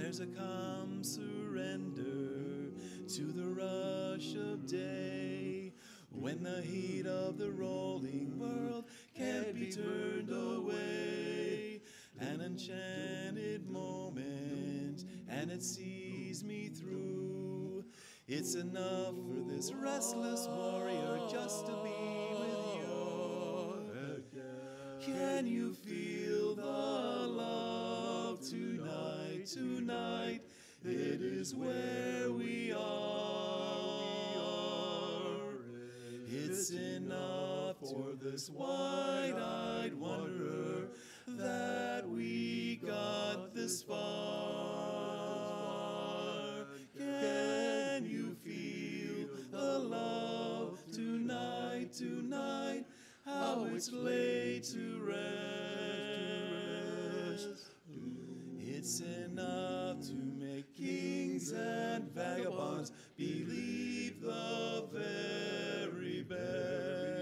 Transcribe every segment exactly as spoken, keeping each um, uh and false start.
There's a calm surrender to the rush of day, when the heat of the rolling world can't be turned away. An enchanted moment, and it sees me through. It's enough for this restless warrior just to be with you. Can you feel the love tonight, tonight? It is where we are. It's enough for this wide-eyed wanderer that we got this far. Can you feel the love tonight, tonight? How it's laid to rest. It's enough to make kings and vagabonds believe the very best.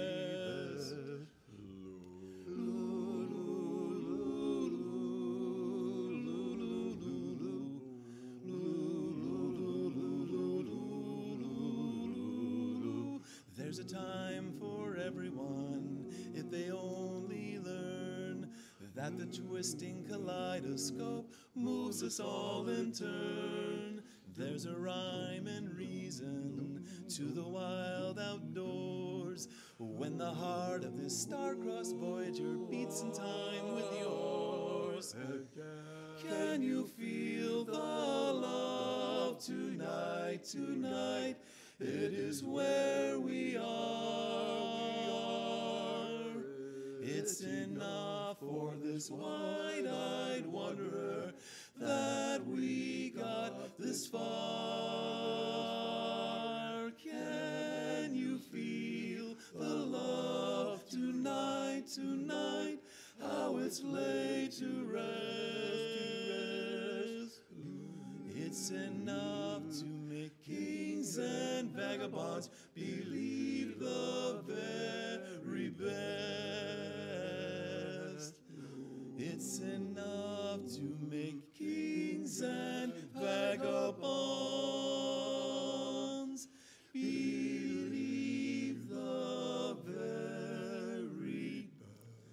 There's a time for everyone if they only learn that the twisting kaleidoscope moves us all in turn. There's a rhyme and reason to the wild outdoors when the heart of this star-crossed Voyager beats in time with yours. Can you feel the love tonight, tonight? It is where we are. It's enough for this wide-eyed wanderer that we got this far. Can you feel the love tonight, tonight? How it's laid to rest. It's enough to make kings and vagabonds believe the very best. It's enough to make kings and vagabonds believe the very best.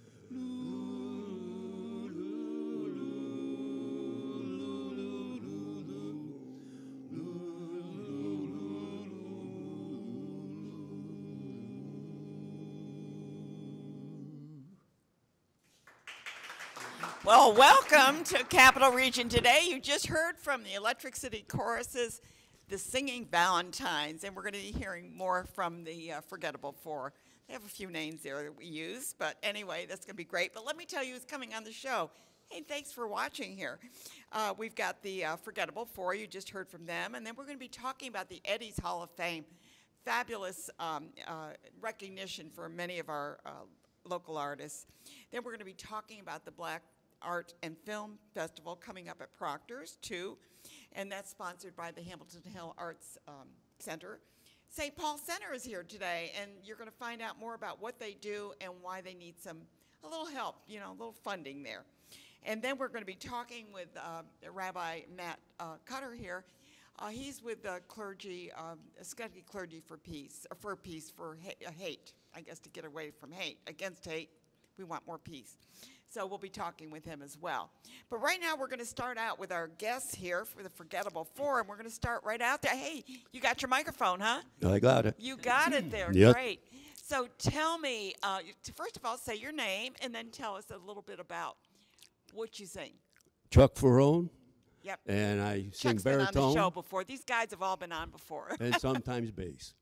Well, welcome to Capital Region Today. You just heard from the Electric City Choruses, the Singing Valentines, and we're going to be hearing more from the uh, Forgettable Four. They have a few names there that we use, but anyway, that's going to be great. But let me tell you who's coming on the show. Hey, thanks for watching here. Uh, we've got the uh, Forgettable Four. You just heard from them, and then we're going to be talking about the Eddie's Hall of Fame. Fabulous um, uh, recognition for many of our uh, local artists. Then we're going to be talking about the Black Art and Film Festival coming up at Proctor's, too, and that's sponsored by the Hamilton Hill Arts um, Center. Saint Paul Center is here today, and you're going to find out more about what they do and why they need some, a little help, you know, a little funding there. And then we're going to be talking with uh, Rabbi Matt uh, Cutter here. Uh, he's with the clergy, um, Scotty Clergy for Peace, uh, for peace, for ha uh, hate, I guess, to get away from hate, against hate. We want more peace. So we'll be talking with him as well. But right now we're going to start out with our guests here for the Forgettable Four, and we're going to start right out there. Hey, you got your microphone, huh? I got it. You got it there. Yep. Great. So tell me, uh, first of all, say your name, and then tell us a little bit about what you sing. Chuck Ferrone. Yep. And I sing Chuck's baritone. been on the show before. These guys have all been on before. And sometimes bass.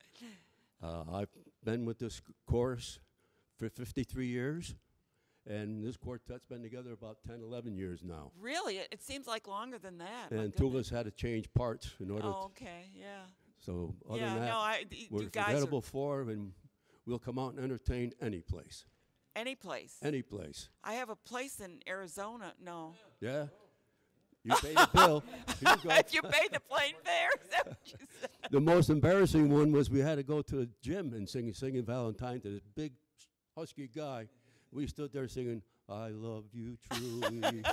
Uh, I've been with this chorus for fifty-three years. And this quartet's been together about ten, eleven years now. Really? It, it seems like longer than that. And two of us had to change parts in order Oh, to. okay, yeah. So other Yeah, than that, no, I- y- we're you guys are- Forgettable Four, and we'll come out and entertain any place. Any place. Any place. I have a place in Arizona. No. Yeah? You pay the bill. Here you go. If you pay the plane fare, is that what you said? The most embarrassing one was we had to go to the gym and sing Singing Valentine to this big husky guy. We stood there singing, I love you truly.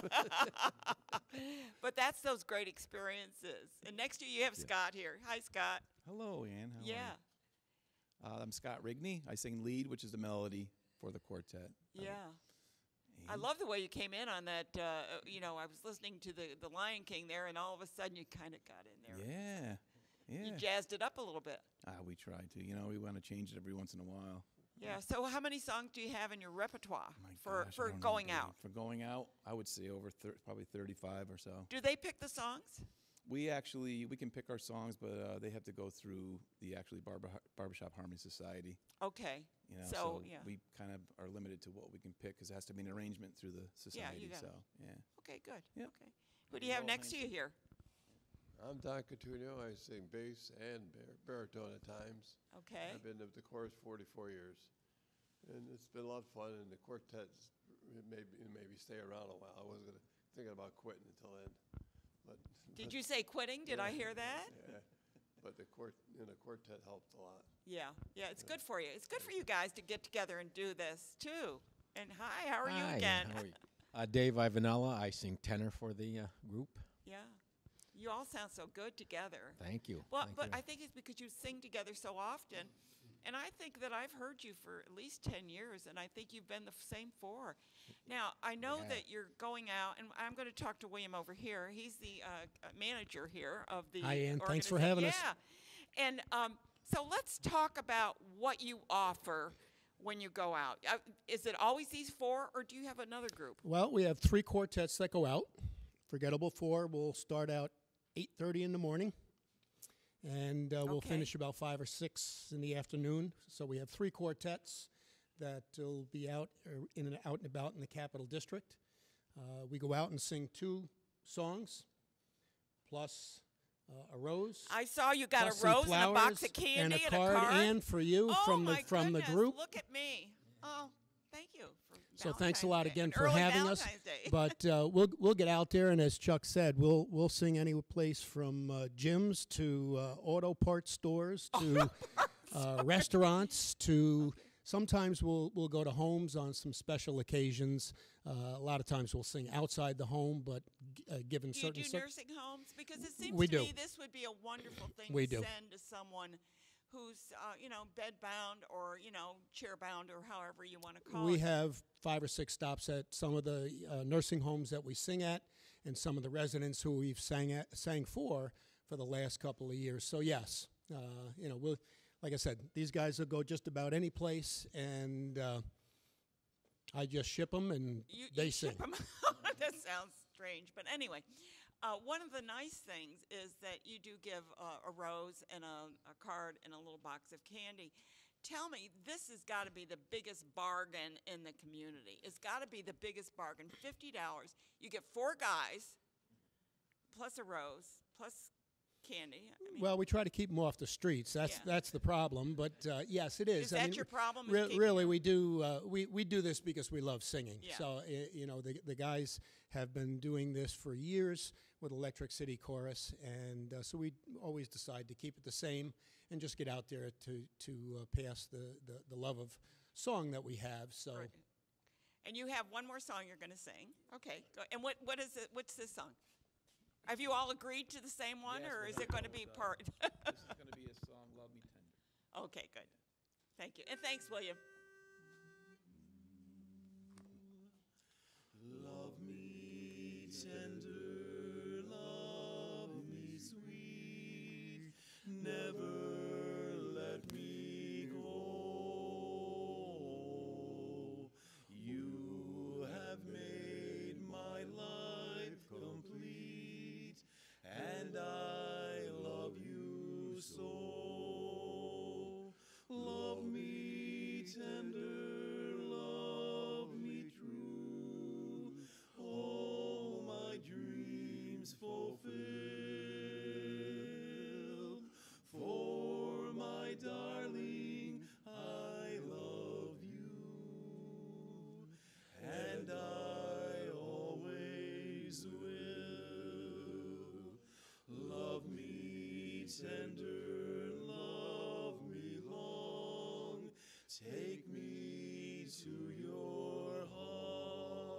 But that's those great experiences. And next to you, you have Yeah. Scott here. Hi, Scott. Hello, Ann. How are you? Yeah. Uh, I'm Scott Rigney. I sing lead, which is the melody for the quartet. Uh, Yeah. I and- love the way you came in on that. Uh, you know, I was listening to the, the Lion King there, and all of a sudden you kind of got in there. Yeah. Yeah. You jazzed it up a little bit. Ah, we try to. You know, we want to change it every once in a while. Yeah. So, how many songs do you have in your repertoire My for, gosh, I for don't know, going Dave. out? For going out, I would say over thir- probably thirty-five or so. Do they pick the songs? We actually we can pick our songs, but uh, they have to go through the actually barber barbershop harmony society. Okay. You know, So, yeah. we kind of are limited to what we can pick because it has to be an arrangement through the society. got it. so yeah. Okay. Good. Yep. Okay. Who do you have Well, next to thank you here? I'm Don Coutinho. I sing bass and bar- baritone at times. Okay. I've been to the chorus forty-four years, and it's been a lot of fun. And the quartets maybe maybe stay around a while. I wasn't gonna, thinking about quitting until then, but Did you say quitting? Did I Yeah. hear that? Yeah, but the quart you know, quartet helped a lot. Yeah. Yeah. It's good for you. It's good for you guys to get together and do this too. And hi, how are you Hi, again? how are you? Uh, Dave Ivanella. I sing tenor for the uh, group. Yeah. You all sound so good together. Thank you. Well, Thank but you. I think it's because you sing together so often. And I think that I've heard you for at least ten years, and I think you've been the f- same for. Now, I know Yeah. that you're going out, and I'm going to talk to William over here. He's the uh, uh, manager here of the Hi, Ann. Thanks for organiza- having us. Yeah. And um, so let's talk about what you offer when you go out. Uh, is it always these four, or do you have another group? Well, we have three quartets that go out. Forgettable Four will start out eight thirty in the morning, and uh, we'll Okay. finish about five or six in the afternoon. So we have three quartets that will be out uh, in and out and about in the Capital District. Uh, we go out and sing two songs, plus uh, a rose. I saw you got plus a some rose and a box flowers of candy and a and card, a card. and for you oh from the my from goodness, the group. Look at me. Oh, thank you. For So thanks a Valentine's lot Day. again An for early having us. Valentine's Day. But uh, we'll we'll get out there, and as Chuck said, we'll we'll sing any place from uh, gyms to uh, auto parts stores to uh, restaurants to sometimes we'll we'll go to homes on some special occasions. Uh, a lot of times we'll sing outside the home, but g- uh, given do you certain do cir- nursing homes? Because it seems We to do. me this would be a wonderful thing We to do. send to someone who's, uh, you know, bed-bound or, you know, chair-bound or however you want to call we it. have five or six stops at some of the uh, nursing homes that we sing at, and some of the residents who we've sang at sang for for the last couple of years. So yes, uh, you know, we'll like I said, these guys will go just about any place, and uh, I just ship them and You, they you sing. ship 'em. That sounds strange. But anyway, uh, one of the nice things is that you do give uh, a rose and a, a card and a little box of candy. Tell me, this has got to be the biggest bargain in the community. It's got to be the biggest bargain. fifty dollars. You get four guys, plus a rose, plus candy. I mean, Well, we try to keep them off the streets. That's Yeah. that's the problem. But uh, yes, it is. is I that mean, your problem? is Re- keeping really, them- we do. Uh, we we do this because we love singing. Yeah. So i- you know, the the guys have been doing this for years with Electric City Chorus, and uh, so we always decide to keep it the same and just get out there to to uh, pass the, the the love of song that we have. So Right. And you have one more song you're going to sing. Okay. Go. And what what is it? What's this song? Have you all agreed to the same one, Yes, or we is have it going to be both, uh, part? This is going to be a song, Love Me Tender. Okay, good. Thank you. And thanks, William. Love me tender, love me sweet, never let me go. You have made my life complete, and I love you so. Love me tender, love me true, all my dreams fulfill. For my darling, I love you, and I always will. Love me tender, love me long, take me to your heart.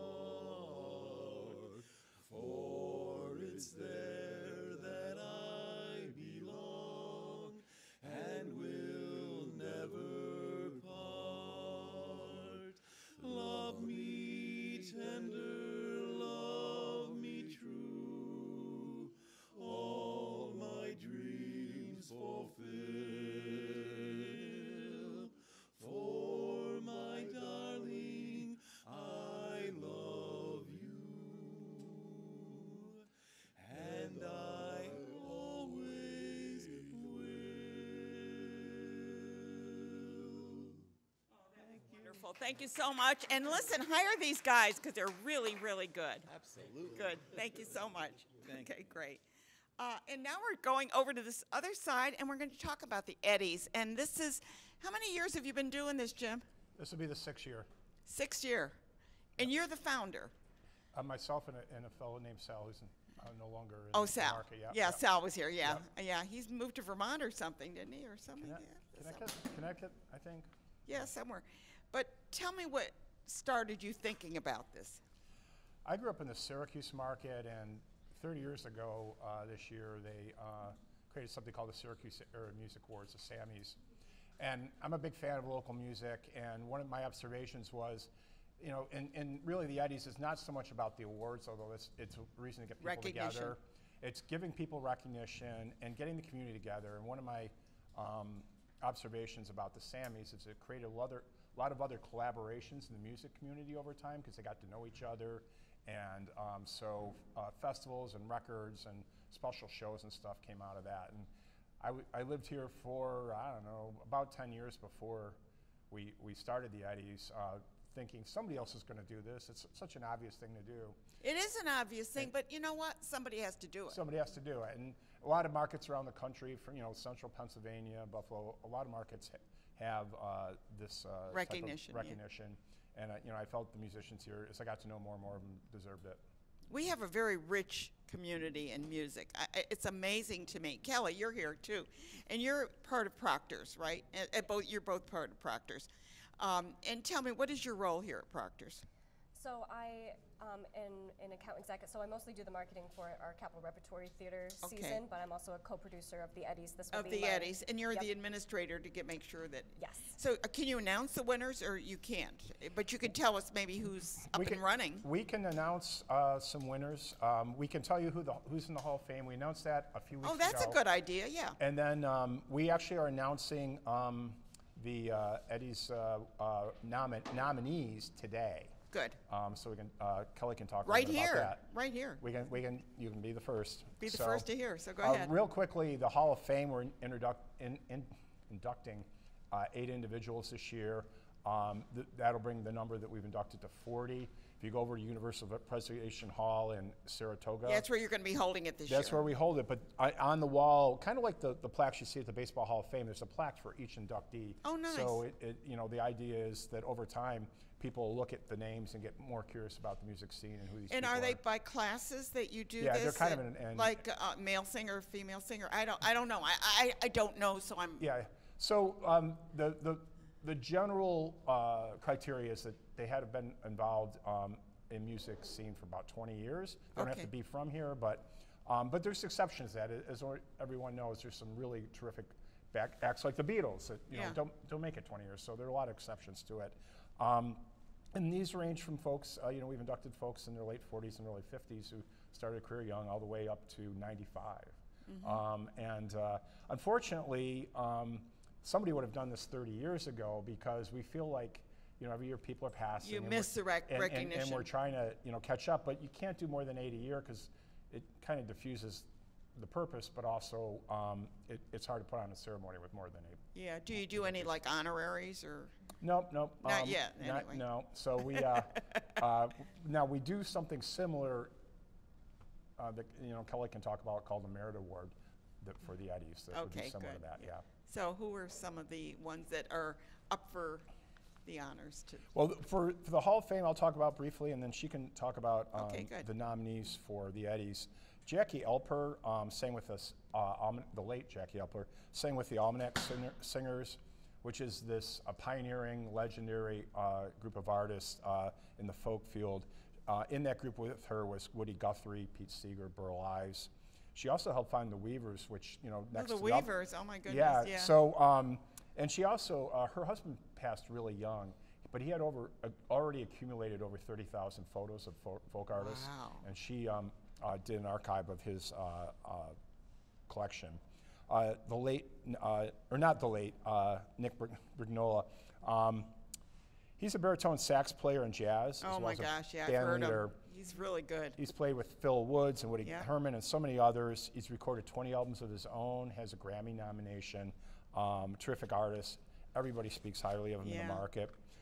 Wonderful. Thank you so much. And listen, hire these guys because they're really, really good. Absolutely. Good. Thank you so much. Thank okay, great. Uh, and now we're going over to this other side, and we're going to talk about the Eddies. And this is, how many years have you been doing this, Jim? This will be the sixth year. Sixth year. And you're the founder. Uh, myself and a, and a fellow named Sal, who's in, uh, no longer in Oh, the Sal. market. Yeah, yeah, yeah. Sal was here. Yeah, yeah. He's moved to Vermont or something, didn't he, or something? Connect- yeah, Connecticut, Connecticut, I think. yeah, somewhere. But tell me what started you thinking about this. I grew up in the Syracuse market, and thirty years ago uh, this year, they uh, created something called the Syracuse Area Music Awards, the SAMMYs. And I'm a big fan of local music, and one of my observations was, you know, and, and really the Eddies is not so much about the awards, although it's, it's a reason to get people Recognition. together. It's giving people recognition and getting the community together. And one of my um, observations about the SAMMYs is it created a lot, a lot of other collaborations in the music community over time because they got to know each other. And um, so uh, festivals and records and special shows and stuff came out of that. And I, w I lived here for, I don't know, about ten years before we, we started the Eddies, uh, thinking somebody else is going to do this. It's such an obvious thing to do. It is an obvious thing, but you know what? Somebody has to do it. Somebody has to do it. And a lot of markets around the country, from you know, central Pennsylvania, Buffalo, a lot of markets ha have uh, this uh, Recognition, type yeah. of recognition. And uh, you know, I felt the musicians here, as I got to know more and more of them, deserved it. We have a very rich community in music. I, I- it's amazing to me. Kelly, you're here too, and you're part of Proctor's, right? At, at both, you're both part of Proctor's. Um, and tell me, what is your role here at Proctor's? So I um, am an account executive, so I mostly do the marketing for our Capitol Repertory Theater Okay. season, but I'm also a co-producer of the Eddies. This will Of be the my- Eddies, and you're Yep. the administrator to get make sure that. Yes. So uh, can you announce the winners, or you can't? But you can tell us maybe who's up We and can- running. We can announce uh, some winners. Um, we can tell you who the, who's in the Hall of Fame. We announced that a few weeks Oh, ago. that's a good idea. Yeah. And then um, we actually are announcing um, the uh, Eddies uh, uh, nomi nominees today. Good. Um, so we can uh, Kelly can talk a Right little bit here. about that. Right here. We can we can you can be the first. Be the So, first to hear. So go uh, ahead. Real quickly, the Hall of Fame we're introduc in, in, inducting uh, eight individuals this year. Um, th that'll bring the number that we've inducted to forty. If you go over to Universal Preservation Hall in Saratoga, Yeah, that's where you're going to be holding it this that's year. where we hold it. But I, on the wall, kind of like the, the plaques you see at the Baseball Hall of Fame, there's a plaque for each inductee. Oh, nice. So it, it, you know, the idea is that over time, people look at the names and get more curious about the music scene and who these And people are they are. by classes that you do Yeah, this? they're kind of and an- an- like uh, male singer, female singer. I don't. I don't know. I. I, I don't know. So I'm. Yeah. So um, the, the, the general uh, criteria is that they had been involved um, in music scene for about twenty years. They don't Okay. have to be from here, but um, but there's exceptions to that. As or- everyone knows, there's some really terrific back acts like the Beatles that you Yeah. know don't don't make it twenty years. So there are a lot of exceptions to it. Um, and these range from folks, uh, you know, we've inducted folks in their late forties and early fifties who started a career young, all the way up to ninety-five. Mm-hmm. Um, and uh, unfortunately, um, somebody would have done this thirty years ago because we feel like, you know, every year people are passing. You and miss we're- the rec- and, and- And recognition. we're trying to, you know, catch up, but you can't do more than eight a year because it kind of diffuses the purpose, but also um, it, it's hard to put on a ceremony with more than eight. Yeah. Do you do any like honoraries or? Nope, nope. Not um, yet, not- anyway. No. So we uh, uh, now we do something similar uh, that you know Kelly can talk about called the Merit Award that, for the Eddies. That would be Okay, similar good. to that. Yeah. So who are some of the ones that are up for the honors? To Well, th- for, for the Hall of Fame, I'll talk about briefly, and then she can talk about um, Okay, good. the nominees for the Eddies. Jackie Elper um, sang with us, uh, Alman- the late Jackie Elper, sang with the Almanac Singer- Singers, which is this uh, pioneering, legendary uh, group of artists uh, in the folk field. Uh, in that group with her was Woody Guthrie, Pete Seeger, Burl Ives. She also helped found the Weavers, which, you know, oh, next the to the up- Weavers. Oh my goodness. yeah, Yeah. so, um, and she also, uh, her husband passed really young, but he had over uh, already accumulated over thirty thousand photos of fo folk artists. Wow. And she um, uh, did an archive of his uh, uh, collection. Uh, the late, uh, or not the late, uh, Nick Brig Brignola, um, he's a baritone sax player in jazz. as Oh well my as a gosh. Yeah, I've band heard leader. him. He's really good. He's played with Phil Woods and Woody Yeah. Herman and so many others. He's recorded twenty albums of his own, has a Grammy nomination, um, terrific artist. Everybody speaks highly of him in Yeah. the market.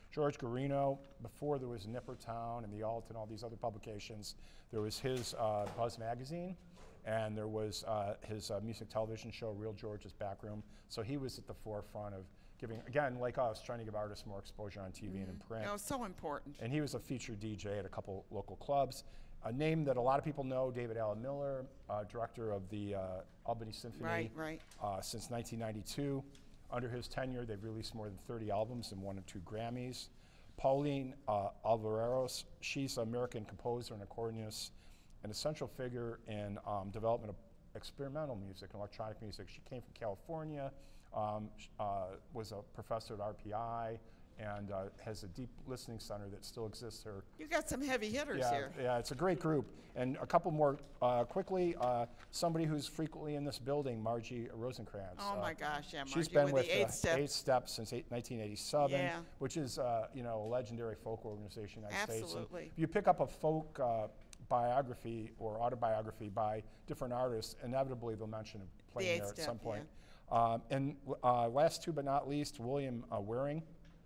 George Garino, before there was Nippertown and the Alt and all these other publications, there was his uh, Buzz magazine, and there was uh, his uh, music television show, Real George's Backroom. So he was at the forefront of giving, again, like us, trying to give artists more exposure on T V and in print. Oh, so important. And he was a featured D J at a couple local clubs. A name that a lot of people know, David Allen Miller, uh, director of the uh, Albany Symphony Right, right. Uh, since nineteen ninety-two. Under his tenure, they've released more than thirty albums and won two Grammys. Pauline uh, Alvarez, she's an American composer and accordionist and a central figure in um, development of experimental music and electronic music. She came from California, um, sh- uh, was a professor at R P I, and uh, has a deep listening center that still exists here. You got some heavy hitters Yeah, here. yeah, it's a great group. And a couple more uh, quickly. Uh, somebody who's frequently in this building, Margie Rosenkrantz. Oh uh, my gosh, yeah, She's Margie been with with the Eighth uh, Step. Eighth Step since eight, nineteen eighty-seven, Yeah. which is uh, you know a legendary folk organization in the United States. And Absolutely. if you pick up a folk uh, biography or autobiography by different artists, inevitably they'll mention a playing Eighth there at Step, some point. yeah. Um, and uh, last two but not least, William uh, Waring.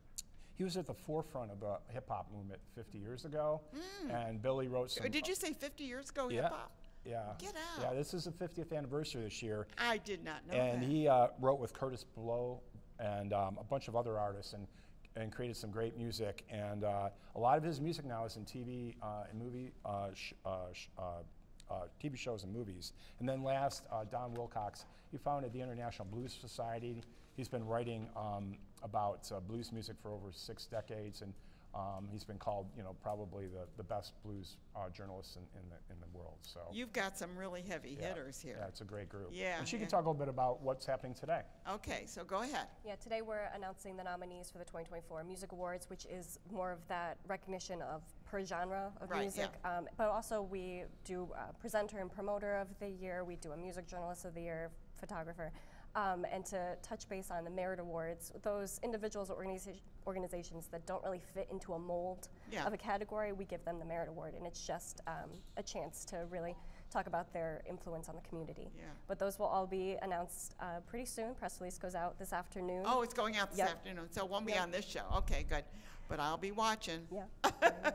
He was at the forefront of the hip hop movement fifty years ago, and Billy wrote some. Uh, Did you say fifty years ago Yeah. hip hop? Yeah. Get Yeah, out. this is the fiftieth anniversary this year. I did not know And that. he uh, wrote with Curtis Blow and um, a bunch of other artists and, and created some great music. And uh, a lot of his music now is in T V uh, and movie, uh, sh- uh, sh- uh, uh, T V shows and movies. And then last, uh, Don Wilcox, he founded the International Blues Society. He's been writing um, about uh, blues music for over six decades, and um, he's been called, you know, probably the, the best blues uh, journalist in, in, the, in the world. So You've got some really heavy yeah, hitters here. Yeah, it's a great group. Yeah, And she yeah. can talk a little bit about what's happening today. Okay, so go ahead. Yeah, today we're announcing the nominees for the twenty twenty-four Music Awards, which is more of that recognition of per genre of Right, music. Um, but also we do uh, presenter and promoter of the year, we do a music journalist of the year, photographer. Um, and to touch base on the Merit Awards, those individuals or organiza- organizations that don't really fit into a mold Yeah. of a category, we give them the Merit Award, and it's just um, a chance to really talk about their influence on the community. Yeah. But those will all be announced uh, pretty soon. Press release goes out this afternoon. Oh, it's going out this Yep. afternoon, so it won't be Yep. on this show. Okay, good. But I'll be watching. Yeah.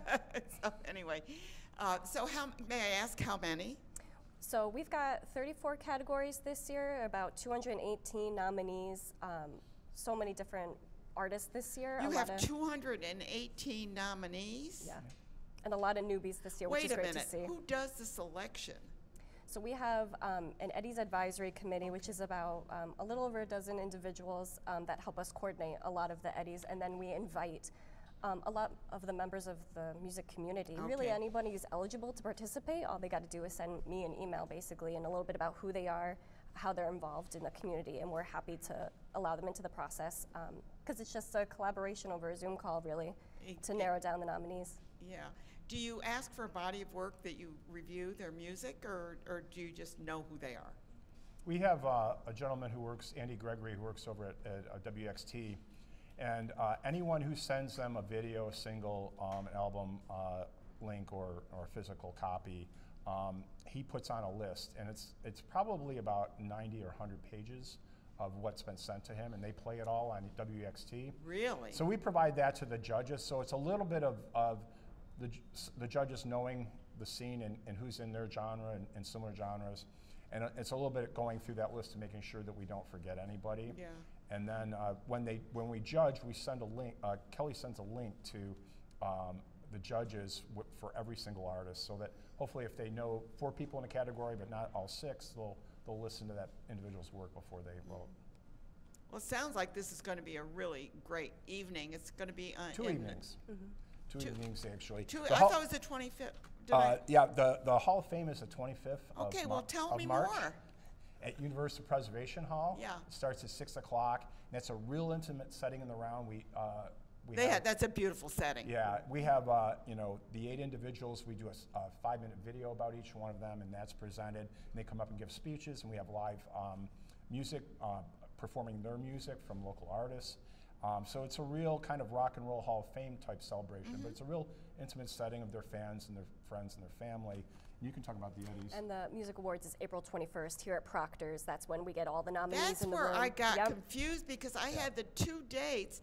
So anyway, uh, so how, may I ask how many? So we've got thirty-four categories this year, about two hundred eighteen nominees, um, so many different artists this year. You a have lot of, two hundred eighteen nominees? yeah, and a lot of newbies this year, which Wait is a great minute, to see. who does the selection? So we have um, an Eddie's Advisory Committee, which is about um, a little over a dozen individuals um, that help us coordinate a lot of the Eddies, and then we invite um, a lot of the members of the music community. Really, Okay. anybody who's eligible to participate, all they got to do is send me an email, basically, and a little bit about who they are, how they're involved in the community, and we're happy to allow them into the process, because it's just a collaboration over a Zoom call, really, It- to it- narrow down the nominees. Yeah. Do you ask for a body of work that you review their music, or, or do you just know who they are? We have uh, a gentleman who works, Andy Gregory, who works over at, at uh, W X T, and uh, anyone who sends them a video, a single, um, an album uh, link, or, or a physical copy, um, he puts on a list, and it's it's probably about ninety or one hundred pages of what's been sent to him, and they play it all on W X T. Really? So we provide that to the judges, so it's a little bit of, of the, ju- s- the judges knowing the scene and, and who's in their genre and, and similar genres. And uh, it's a little bit going through that list and making sure that we don't forget anybody. Yeah. And then uh, when they when we judge, we send a link. Uh, Kelly sends a link to um, the judges w- for every single artist, so that hopefully, if they know four people in a category but not all six, they'll they'll listen to that individual's work before they vote. Well, it sounds like this is going to be a really great evening. It's going to be uh, Two in- evenings. Two, Two- evenings actually. Two, The I hall- thought it was the twenty-fifth. Did Uh, I? yeah, the, the Hall of Fame is the twenty-fifth of, Okay, Mar- well, tell of me March more. at University Preservation Hall. Yeah. It starts at six o'clock, and it's a real intimate setting in the round. We, uh, we They have, had, that's a beautiful setting. yeah, we have, uh, you know, the eight individuals, we do a, s- a five-minute video about each one of them, and that's presented, and they come up and give speeches, and we have live um, music, uh, performing their music from local artists. Um, so it's a real kind of rock and roll Hall of Fame type celebration, Mm-hmm. but it's a real intimate setting of their fans and their friends and their family. You can talk about the Eddies. And the Music Awards is April twenty-first here at Proctor's. That's when we get all the nominees That's in the where room. I got Yep. confused because I had the two dates,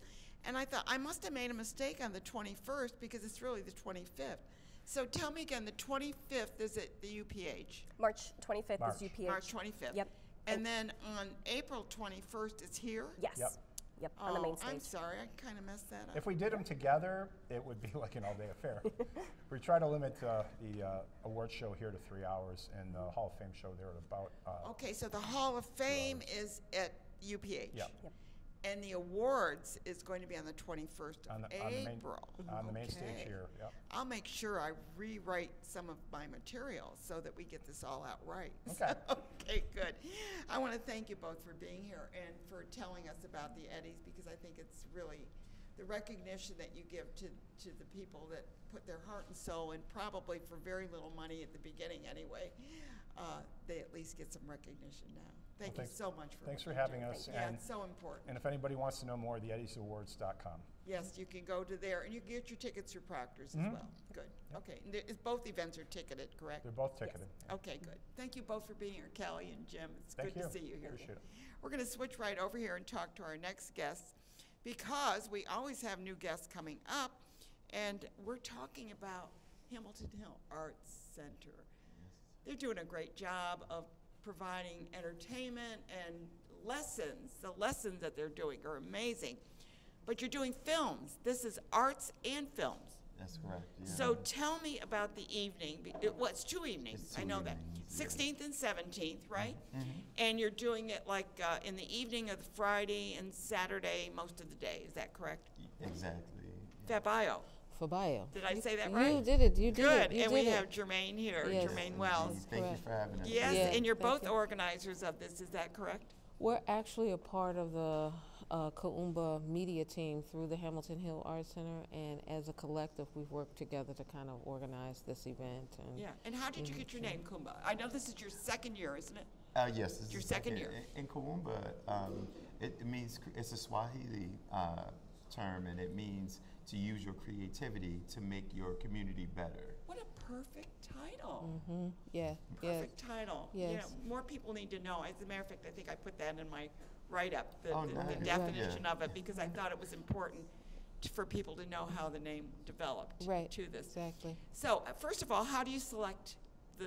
And I thought, I must have made a mistake on the twenty-first because it's really the twenty-fifth. So tell me again, the twenty-fifth is at the U P H? March twenty-fifth March. is U P H. March twenty-fifth. Yep. And then on April twenty-first, it's here? Yes. Yep. Yep, on the main Oh, stage. I'm sorry, I kind of messed that up. If we did them together, it would be like an all-day affair. We try to limit uh, the uh, award show here to three hours and the Hall of Fame show there at about. Uh, Okay, so the Hall of Fame is at U P H? Yep. Yep. And the awards is going to be on the twenty-first of on the, on the main, April? on the main stage Okay. here. Yep. I'll make sure I rewrite some of my material so that we get this all out right. Okay. Okay, good. I want to thank you both for being here and for telling us about the Eddies, because I think it's really the recognition that you give to, to the people that put their heart and soul, and probably for very little money at the beginning anyway, uh, they at least get some recognition now. Thank Well, you thanks- so much for Thanks what for you having do. us. Yeah, And, it's so important. and if anybody wants to know more, the eddies awards dot com. Yes, you can go to there, and you can get your tickets through Proctor's as Mhm. well. Good. Okay. And there is- both events are ticketed, correct? They're both ticketed. Okay, good. Thank you both for being here, Kelly and Jim. It's Thank good you. to see you here. Appreciate it. We're going to switch right over here and talk to our next guest, because we always have new guests coming up, and we're talking about Hamilton Hill Arts Center. They're doing a great job of providing entertainment and lessons. The lessons that they're doing are amazing. But you're doing films. This is arts and films. That's correct. Yeah. So tell me about the evening. Be- It, well, it's two evenings. It's I two know that. evenings, yeah. sixteenth and seventeenth, right? Mhm. And you're doing it like uh, in the evening of the Friday and Saturday most of the day. Is that correct? Exactly. Fabayo. Fabayo. Did I say that You right? did it. You did Good. it. You and did we it. have Jermaine here, Yes. Jermaine Yes, Wells. indeed. Thank Correct. you for having us. Yes, Yeah, and you're thank both you. organizers of this. Is that correct? We're actually a part of the uh, Kaumba media team through the Hamilton Hill Arts Center, and as a collective, we've worked together to kind of organize this event. And Yeah. And how did you get your name, Kumba? I know this is your second year, isn't it? Uh, yes, this Your is second in- year. In, in Kawumba, um, it, it means cr- it's a Swahili uh, term, and it means to use your creativity to make your community better. What a perfect title. hmm yeah, yeah. Perfect title. You know, Yes. more people need to know. As a matter of fact, I think I put that in my write-up, the, Oh, the, nice. the Yeah. definition of it, because I thought it was important t- for people to know how the name developed Right. to this. Exactly. So, uh, first of all, how do you select the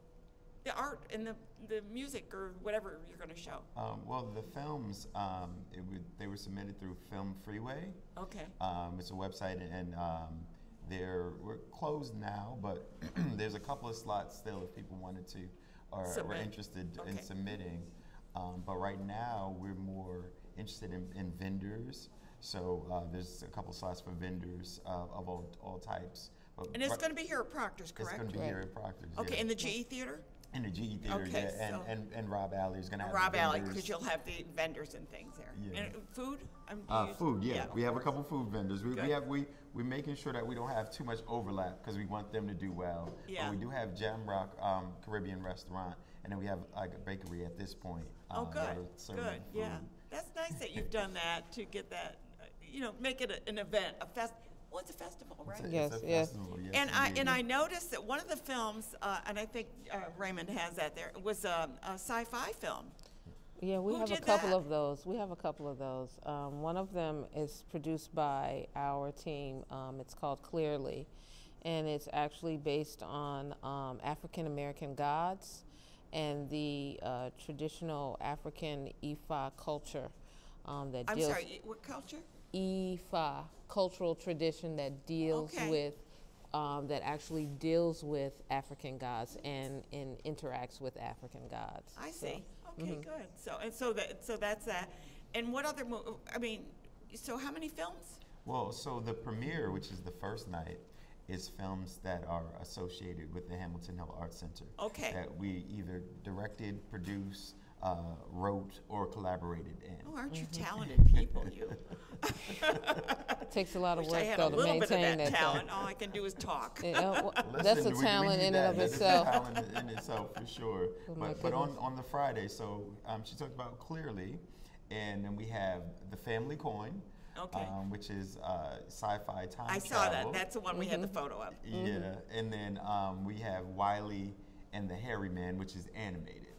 the art and the, the music or whatever you're going to show? Um, well, the films, um, it would, they were submitted through Film Freeway. Okay. Um, it's a website, and um, they're we're closed now, but there's a couple of slots still if people wanted to or were Submit. interested in Okay. submitting. Um, but right now, we're more interested in, in vendors. So uh, there's a couple slots for vendors uh, of all, all types. But And it's right- going to be here at Proctor's, It's correct? going to be here at Proctor's. Okay, yeah. in the G E Theater? In the G E Theater, Okay, yeah, and, so- and, and Rob Alley is going to have Rob the Alley, vendors. because you'll have the vendors and things there. Yeah. And uh, food? Um, do Uh, you- food, yeah. of we have a course. couple food vendors. We, Good. we have we we're making sure that we don't have too much overlap because we want them to do well. Yeah. But we do have Jamrock um, Caribbean restaurant, and then we have like a bakery at this point. Oh, uh, that good, are serving good, yeah. food. That's nice that you've done that to get that, uh, you know, make it a- an event, a fest, well, it's a festival, right? It's a, Yes, it's a yes. festival, yes, And I, indeed. and I noticed that one of the films, uh, and I think uh, Raymond has that there, was a, a sci-fi film. Yeah, we Who have a did couple that? of those. We have a couple of those. Um, one of them is produced by our team. Um, it's called Clearly, and it's actually based on um, African American gods and the uh, traditional African Ifa culture um, that I'm deals sorry, what culture? Ifa cultural tradition that deals Okay. with um, that actually deals with African gods and, and interacts with African gods. I So- see. Okay, good. So, and so that, so that's that. And what other, mo- I mean, so how many films? Well, so the premiere, which is the first night, is films that are associated with the Hamilton Hill Arts Center. Okay. That we either directed, produced, uh, wrote, or collaborated in. Oh, aren't you talented people, you? It takes a lot of Wish work I had though a to little bit of maintain that that. talent. All I can do is talk. Yeah, uh, well, Listen, that's a we- we talent need in that. and of That is a itself. talent in itself, for sure. Oh my But, but on, goodness. on the Friday, so um, she talked about Clearly, and then we have The Family Coin, Okay. um, which is uh, sci-fi time I saw that. travel. That's the one we had the photo of. Yeah, and then um, we have Wiley and the Hairy Man, which is animated.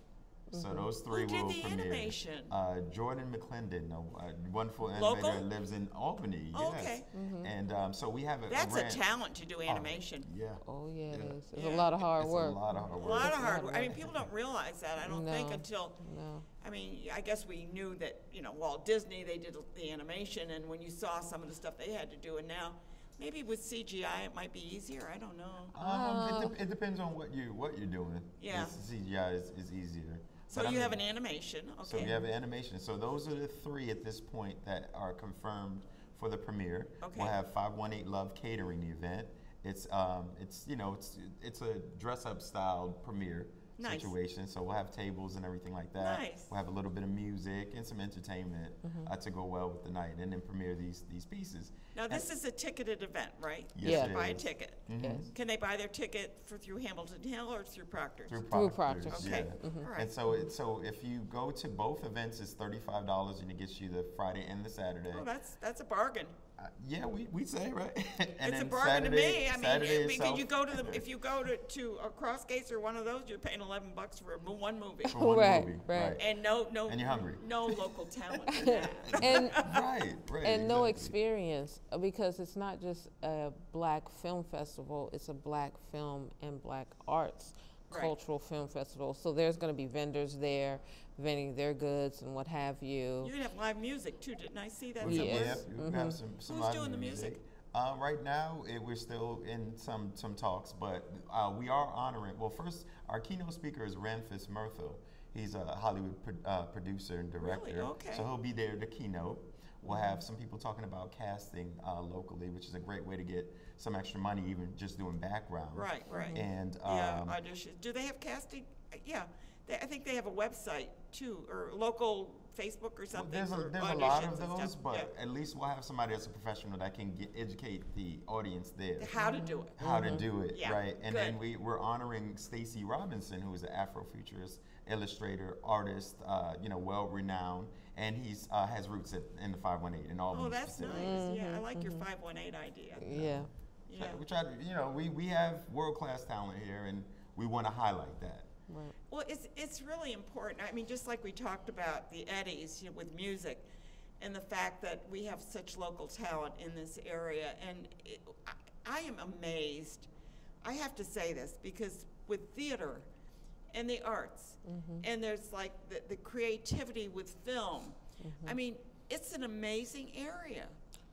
So those three Who did will the premiere. animation? Uh, Jordan McClendon, a, a wonderful animator, Local? that lives in Albany. Oh, yes. okay. And um, so we have a, That's a, a rant- talent to do animation. Yeah. Oh yeah, it Yeah. is. It's Yeah. a lot of hard It's work. a lot of hard A work. lot of It's a lot hard of work. I mean, work. people don't realize that. I don't think No. until, No. I mean, I guess we knew that, you know, Walt Disney, they did the animation, and when you saw some of the stuff they had to do, and now maybe with C G I it might be easier. I don't know. Um, it, de- it depends on what you what you're doing. Yeah. It's- C G I is, is easier. So But I you have an mean- animation, okay. So we have an animation. So those are the three at this point that are confirmed for the premiere. Okay. We'll have five one eight Love catering the event. It's um it's you know it's it's a dress up style premiere Nice. situation. So we'll have tables and everything like that. Nice. We'll have a little bit of music and some entertainment uh, to go well with the night, and then premiere these these pieces. Now, this is a ticketed event, right? Yes, Yeah. it Buy a is. ticket. Yes. Can they buy their ticket for through Hamilton Hill or through Proctor's? Through Through Proctor's, Proctor's. Okay. yeah. Mhm. All right. And so it, so if you go to both events, it's thirty-five dollars, and it gets you the Friday and the Saturday. Oh, that's that's a bargain. Uh, yeah, we, we say, right? and It's a then bargain Saturday, to me. I mean, Saturday uh, because itself- you go to the if you go to to a Crossgates or one of those, you're paying eleven bucks for a mo- one movie, for one Right, movie, right. and no no And you're hungry. no local talent in that. And right, right. and no exactly. experience uh, because it's not just a black film festival, it's a black film and black arts Right. cultural film festival. So there's going to be vendors there vending their goods and what have you. You're gonna have live music too, didn't I see that? We Yes. somewhere? Yeah, we have some, some Who's live doing the music? Uh, right now, it, we're still in some some talks, but uh, we are honoring. Well, first, our keynote speaker is Ramphis Murtho. He's a Hollywood pro- uh, producer and director. Okay. So he'll be there to keynote. We'll have some people talking about casting uh, locally, which is a great way to get some extra money, even just doing background. Right, right. And um, Yeah, auditions. Do they have casting? Uh, Yeah, they, I think they have a website too, or local Facebook or well, something there's a, for there's a auditions lot of and those, stuff. but Yeah. at least we'll have somebody that's a professional that can get, educate the audience there. How to do it. How to do it, Yeah, right? And then good. we, we're honoring Stacey Robinson, who is an Afrofuturist illustrator, artist, uh, you know, well-renowned, and he's uh, has roots at, in the five one eight in Albany. Oh, that's nice. specifically. Yeah, I like your five one eight idea. Yeah. Yeah. We try to, you know, we, we have world-class talent here, and we want to highlight that. Right. Well, it's it's really important. I mean, just like we talked about the Eddies, you know, with music, and the fact that we have such local talent in this area, and it, I, I am amazed. I have to say this because with theater and the arts, and there's like the, the creativity with film. I mean, it's an amazing area.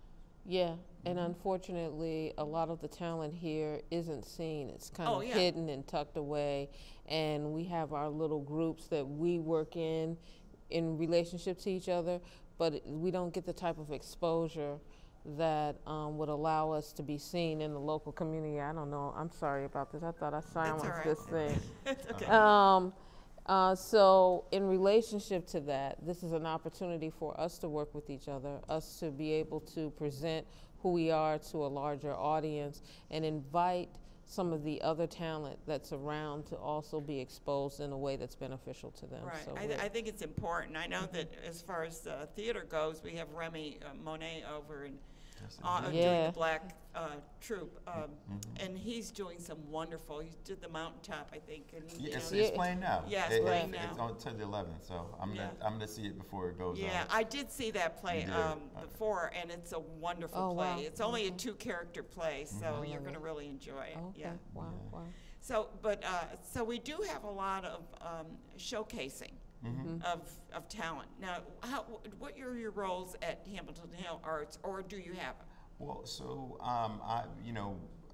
Yeah, and unfortunately, a lot of the talent here isn't seen. It's kind Oh, of yeah. hidden and tucked away. And we have our little groups that we work in, in relationship to each other, but it- we don't get the type of exposure that um, would allow us to be seen in the local community. I don't know. I'm sorry about this. I thought I silenced right. this thing. It's okay. Um, uh, so in relationship to that, this is an opportunity for us to work with each other, us to be able to present who we are to a larger audience and invite some of the other talent that's around to also be exposed in a way that's beneficial to them. Right. So I, th- we're- I think it's important. I know that as far as uh, theater goes, we have Remy uh, Monet over in uh, doing Yeah. the Black uh, Troupe, um, and he's doing some wonderful. He did the Mountaintop, I think. And, you Yeah, it's, know, it's playing now. Yeah, it's It- playing it- It's now. on to the eleventh, so I'm Yeah. gonna I'm gonna see it before it goes Yeah, out. I did see that play You did? um, Okay. before, and it's a wonderful Oh, play. wow. It's only a two-character play, so I you're love going to it. really enjoy it. okay. Yeah. Wow. Yeah. Wow. So, but uh, so we do have a lot of um, showcasing Mhm. of of talent. Now, how, what are your roles at Hamilton Hill Arts, or do you have? Well, so um, I, you know,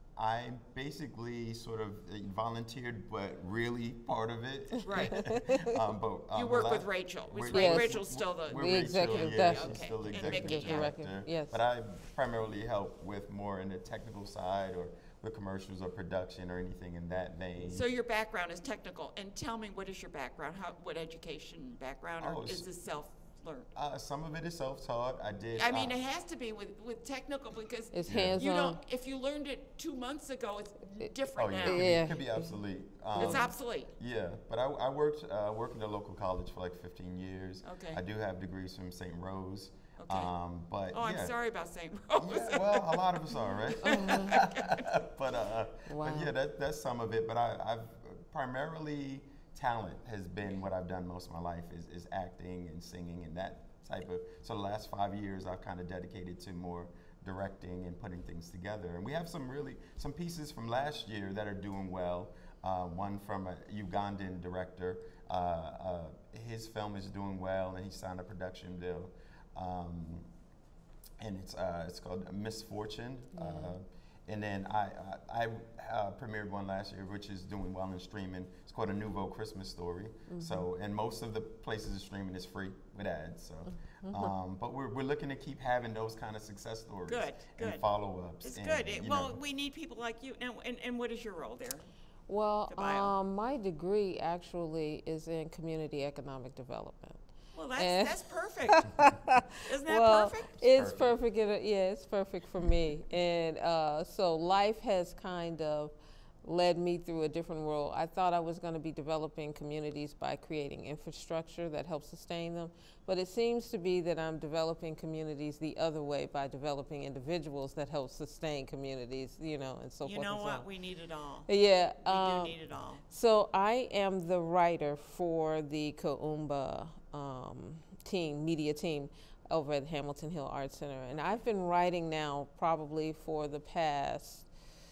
I basically sort of uh, volunteered, but really part of it. Right. um, but um, You work la- with Rachel. we're- Ra- Yes. Rachel's still the. we're The Rachel, executive yeah, director. she's Okay. still the And executive Mickey, yeah. director. Director, yes. But I primarily help with more in the technical side or with commercials or production or anything in that vein. So your background is technical, and tell me, what is your background? How, what education background, or Oh, is s- this self-learned? uh, some of it is self-taught. I did. I mean, uh, it has to be with, with technical because It's Yeah. hands-on. you don't. If you learned it two months ago, it's oh different yeah, now. it could, be, Yeah. it could be obsolete. Um, It's obsolete. Yeah, but I, I worked uh, worked at a local college for like fifteen years. Okay. I do have degrees from Saint Rose. Okay. Um, but Oh, I'm yeah. sorry about Saint Rose. Yeah, well, a lot of us are, right? but uh, Wow. but yeah, that, that's some of it. But I, I've primarily talent has been what I've done most of my life is, is acting and singing and that type of, so the last five years I've kind of dedicated to more directing and putting things together. And we have some really, some pieces from last year that are doing well. Uh, one from a Ugandan director, uh, uh, his film is doing well and he signed a production deal. Um, and it's, uh, it's called Misfortune. Yeah. Uh, And then I, I, I uh, premiered one last year, which is doing well in streaming. It's called A Nouveau Christmas Story. Mm-hmm. So, and most of the places of streaming is free with ads. So, mm-hmm. um, but we're, we're looking to keep having those kind of success stories. Good, good. And follow-ups. It's and, good. It, you well, know. we need people like you. Now, and, and what is your role there? Well, The bio. um, my degree actually is in community economic development. Well, that's, And- that's perfect. Isn't that well, perfect? It's perfect. in a- yeah, it's perfect for me. And uh, so life has kind of led me through a different role. I thought I was going to be developing communities by creating infrastructure that helps sustain them. But it seems to be that I'm developing communities the other way by developing individuals that help sustain communities, you know, and so You forth know and so what? on. We need it all. Yeah. We um, do need it all. So I am the writer for the Kaumba um, team, media team over at Hamilton Hill Arts Center. And I've been writing now probably for the past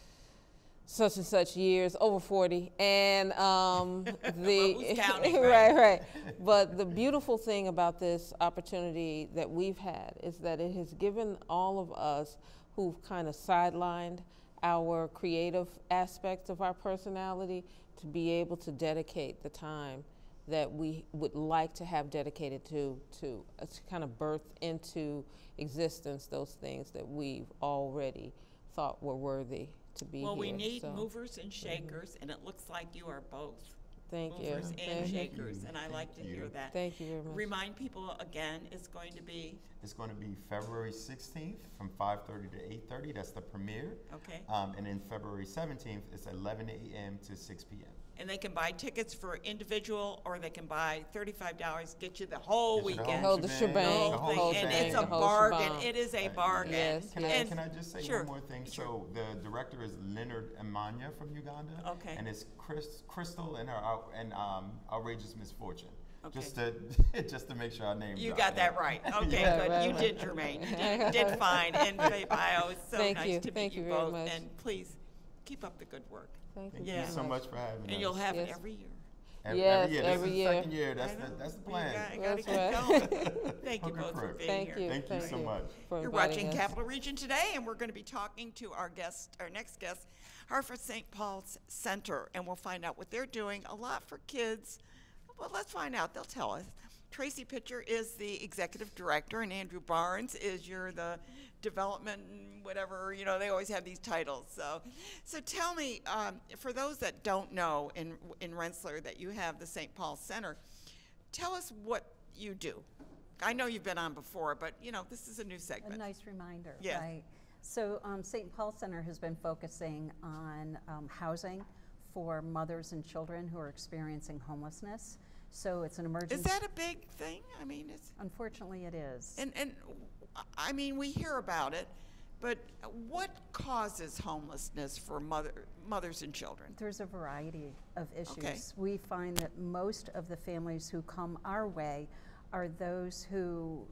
such and such years, over forty. And um, the, Who's counting, right, right? right. But the beautiful thing about this opportunity that we've had is that it has given all of us who've kind of sidelined our creative aspects of our personality to be able to dedicate the time that we would like to have dedicated to, to, uh, to kind of birth into existence those things that we've already thought were worthy to be Well, here. we need So, movers and shakers, and it looks like you are both. Thank you. Movers and Thank you. shakers, and I like to hear you. that. Thank you very much. Remind people again, it's going to be, It's going to be February sixteenth from five thirty to eight thirty. That's the premiere. okay. Um, and then February seventeenth, it's eleven a m to six p m And they can buy tickets for individual, or they can buy thirty-five dollars, get you the whole Get you the weekend. Hold the shebang, shebang. The whole the thing, whole and shebang. it's a The whole bargain. shebang. It is a Right. bargain. Yes, Can, yes. I, And can I just say sure, one more thing? sure. So the director is Leonard Amanya from Uganda. Okay. And it's Chris, Crystal and her out, and um, Outrageous Misfortune. Okay. Just to just to make sure our names. You are got that right. right. Okay, Yeah, good. right, You right. did, Jermaine. You did, did fine in the bio. It's so Thank nice you. to Thank meet you you very both. much. And please keep up the good work. Thank you. Thank Yeah. you so much for having us. And you'll have it Yes. every year. Every, Yes, every year. every this year. is the second year. That's I the know. that's the We plan. got- gotta That's keep right. going. Thank you Hook or both for crook. being Thank here. you. Thank you so much. for You're inviting watching us. Capital Region today, and we're going to be talking to our guest, our next guest, Hartford Saint Paul's Center, and we'll find out what they're doing. A lot for kids. Well, let's find out. They'll tell us. Tracy Pitcher is the executive director, and Andrew Barnes is your the development whatever. You know, they always have these titles. So, so tell me, um, for those that don't know in in Rensselaer that you have the Saint Paul Center, tell us what you do. I know you've been on before, but you know this is a new segment. A nice reminder, Yeah. right? So um, Saint Paul Center has been focusing on um, housing for mothers and children who are experiencing homelessness. So it's an emergency. Is that a big thing? I mean, it's Unfortunately, it is. and and I mean we hear about it, but what causes homelessness for mother mothers and children? There's a variety of issues. Okay. We find that most of the families who come our way are those who,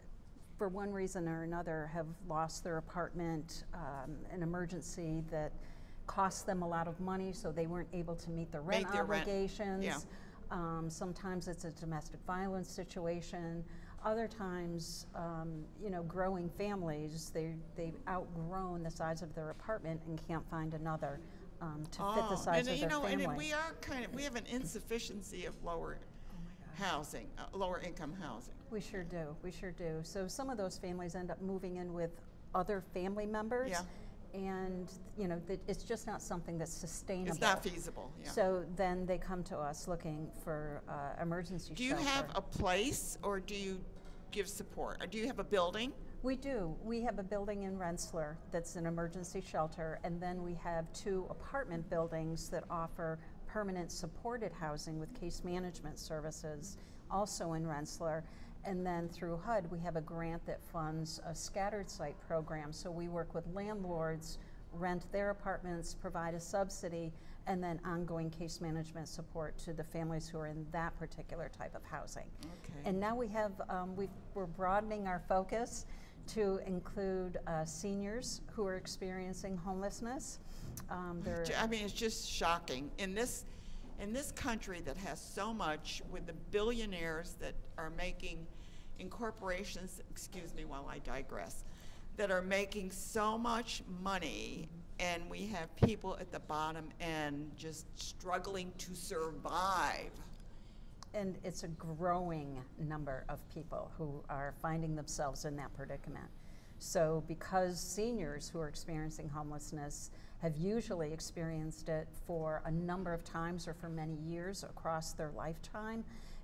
for one reason or another, have lost their apartment, um, an emergency that cost them a lot of money, so they weren't able to meet the rent Make their rent. obligations. Yeah. Um, sometimes it's a domestic violence situation. Other times, um, you know, growing families, they, they've outgrown the size of their apartment and can't find another um, to fit the size and, of you their know, family. and we are kind of we have an insufficiency of lower housing, uh, lower income housing. We sure do, we sure do. So some of those families end up moving in with other family members. Yeah. And, you know, that it's just not something that's sustainable. It's not feasible. Yeah. So then they come to us looking for uh, emergency do you shelter. have a place, or do you give support, or do you have a building? We do. We have a building in Rensselaer that's an emergency shelter, and then we have two apartment buildings that offer permanent supported housing with case management services, also in Rensselaer. And then through H U D, we have a grant that funds a scattered site program. So we work with landlords, rent their apartments, provide a subsidy, and then ongoing case management support to the families who are in that particular type of housing. Okay. And now we have, um, we've, we're broadening our focus to include uh, seniors who are experiencing homelessness. Um, they're- J- I mean, it's just shocking. In this, in this country that has so much, with the billionaires that are making, in corporations, excuse me while I digress, that are making so much money, and we have people at the bottom end just struggling to survive. And it's a growing number of people who are finding themselves in that predicament. So because seniors who are experiencing homelessness have usually experienced it for a number of times or for many years across their lifetime,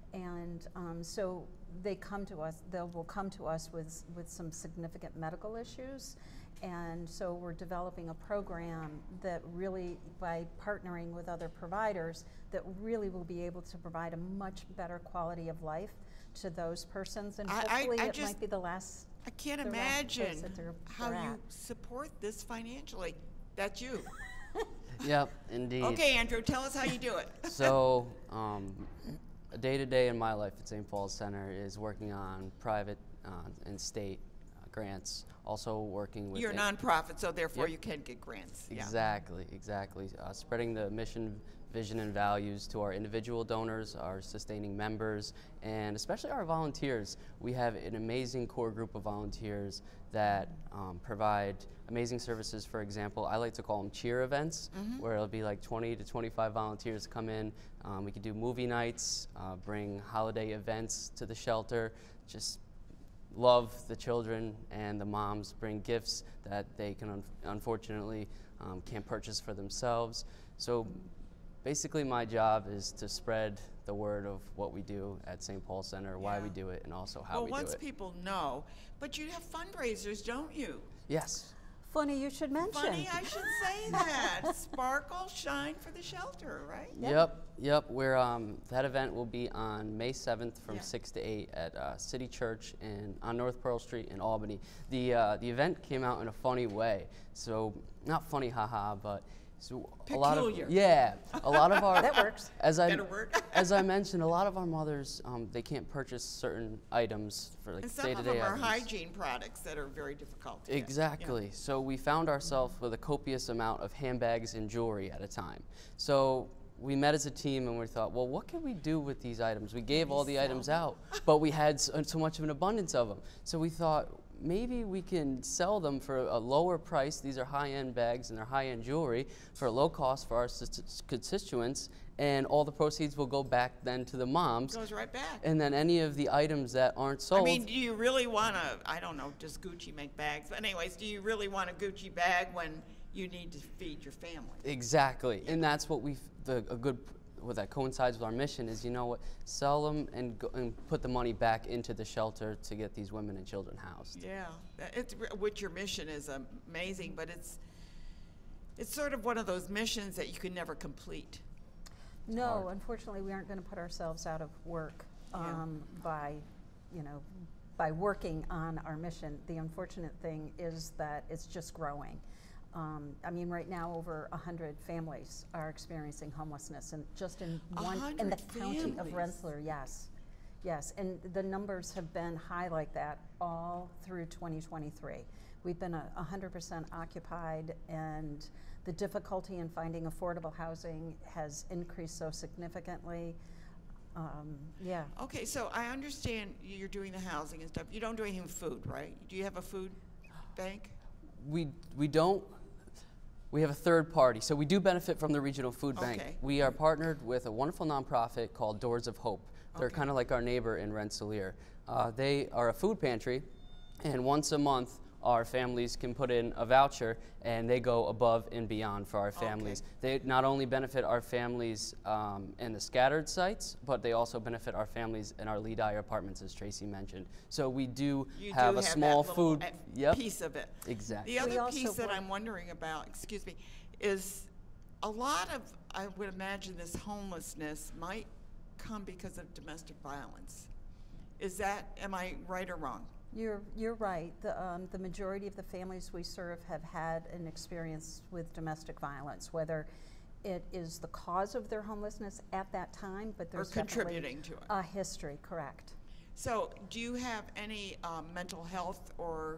and um, so they come to us, they will come to us with, with some significant medical issues. And so we're developing a program that really, by partnering with other providers, that really will be able to provide a much better quality of life to those persons. And I- I- hopefully I it just- might be the last, I can't the last place imagine that they're- how they're you at. support this financially. That's you. Yep, indeed. Okay, Andrew, tell us how you do it. So, um, a day-to-day in my life at Saint Paul's Center is working on private uh, and state uh, grants, also working with... You're a in- nonprofit, so therefore Yep. you can get grants. Yeah. Exactly, exactly. Uh, spreading the mission, vision, and values to our individual donors, our sustaining members, and especially our volunteers. We have an amazing core group of volunteers that um, provide amazing services. For example, I like to call them cheer events, Mhm. where it'll be like twenty to twenty-five volunteers come in. Um, we could do movie nights, uh, bring holiday events to the shelter, just love the children, and the moms bring gifts that they can un unfortunately um, can't purchase for themselves. So basically my job is to spread the word of what we do at Saint Paul Center, why we Yeah. do it, and also how Well, we do once it. people know, but you have fundraisers, don't you? Yes. Funny you should mention. Funny I should say that. Sparkle, shine for the shelter, right? Yep, yep. We're um, that event will be on May seventh from Yeah. six to eight at uh, City Church in on North Pearl Street in Albany. The uh, the event came out in a funny way. So not funny, haha, but so a lot of Peculiar. yeah, a lot of our That works. As I Better word. as I mentioned, a lot of our mothers um, they can't purchase certain items for like And some day of to them day are items. hygiene products that are very difficult to get. Exactly. So we found ourselves with a copious amount of handbags and jewelry at a time. So we met as a team and we thought, well, what can we do with these items? We gave all the items out, but we had so, so much of an abundance of them. So we thought, maybe we can sell them for a lower price. These are high-end bags and they're high-end jewelry for a low cost for our sus- constituents, and all the proceeds will go back then to the moms. Goes right back. And then any of the items that aren't sold. I mean, do you really want to, I don't know, does Gucci make bags? But anyways, do you really want a Gucci bag when you need to feed your family? Exactly, and that's what we, the a good, what that coincides with our mission is, you know what, sell them and go, and put the money back into the shelter to get these women and children housed. Yeah, that- it's, re- which your mission is amazing, but it's, it's sort of one of those missions that you can never complete. No, unfortunately, we aren't going to put ourselves out of work Yeah. um, by, you know, by working on our mission. The unfortunate thing is that it's just growing. Um, I mean, right now, over a hundred families are experiencing homelessness, and just in A one in the hundred county of families? Rensselaer. Yes, yes, and the numbers have been high like that all through twenty twenty-three. We've been a one hundred percent occupied, and the difficulty in finding affordable housing has increased so significantly. Um, yeah. Okay, so I understand you're doing the housing and stuff. You don't do anything with food, right? Do you have a food bank? We, we don't, we have a third party, so we do benefit from the Regional Food Bank. Okay. We are partnered with a wonderful nonprofit called Doors of Hope. They're Okay. kind of like our neighbor in Rensselaer. Uh, they are a food pantry, and once a month, our families can put in a voucher and they go above and beyond for our families. They not only benefit our families um, in the scattered sites, but they also benefit our families in our Lee Dyer apartments, as Tracy mentioned. So we do You have do a have small that little, food uh, yep, piece of it. Exactly. The other also piece that work- I'm wondering about, excuse me, is a lot of, I would imagine this homelessness might come because of domestic violence. Is that, am I right or wrong? You're, you're right. The, um, the majority of the families we serve have had an experience with domestic violence, whether it is the cause of their homelessness at that time, but there's contributing definitely to it. a history, correct. So, do you have any um, mental health or?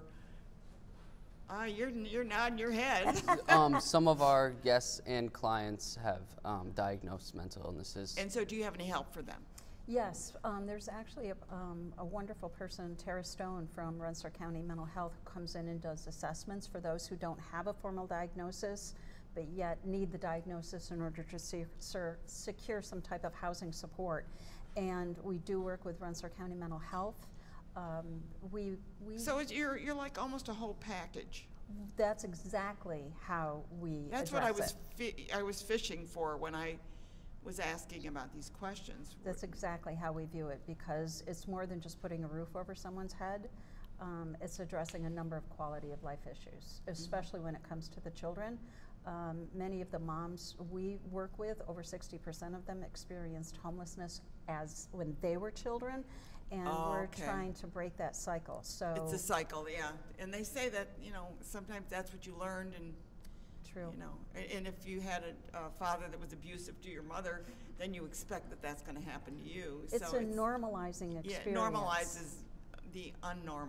Uh, you're you're nodding your head. um, some of our guests and clients have um, diagnosed mental illnesses. And so, do you have any help for them? Yes, um, there's actually a, um, a wonderful person, Tara Stone from Rensselaer County Mental Health, who comes in and does assessments for those who don't have a formal diagnosis, but yet need the diagnosis in order to se ser secure some type of housing support. And we do work with Rensselaer County Mental Health. Um, we, we So it's, you're you're like almost a whole package. That's exactly how we That's what I address was it. fi I was fishing for when I was asking about these questions. That's exactly how we view it, because it's more than just putting a roof over someone's head. Um, it's addressing a number of quality of life issues, especially when it comes to the children. Um, many of the moms we work with, over sixty percent of them experienced homelessness as when they were children, and Oh, we're okay. trying to break that cycle. So It's a cycle, yeah. And they say that, you know, sometimes that's what you learned, and true. you know, a- and if you had a, a father that was abusive to your mother, then you expect that that's going to happen to you. It's so a normalizing yeah, experience. it normalizes the unnormal.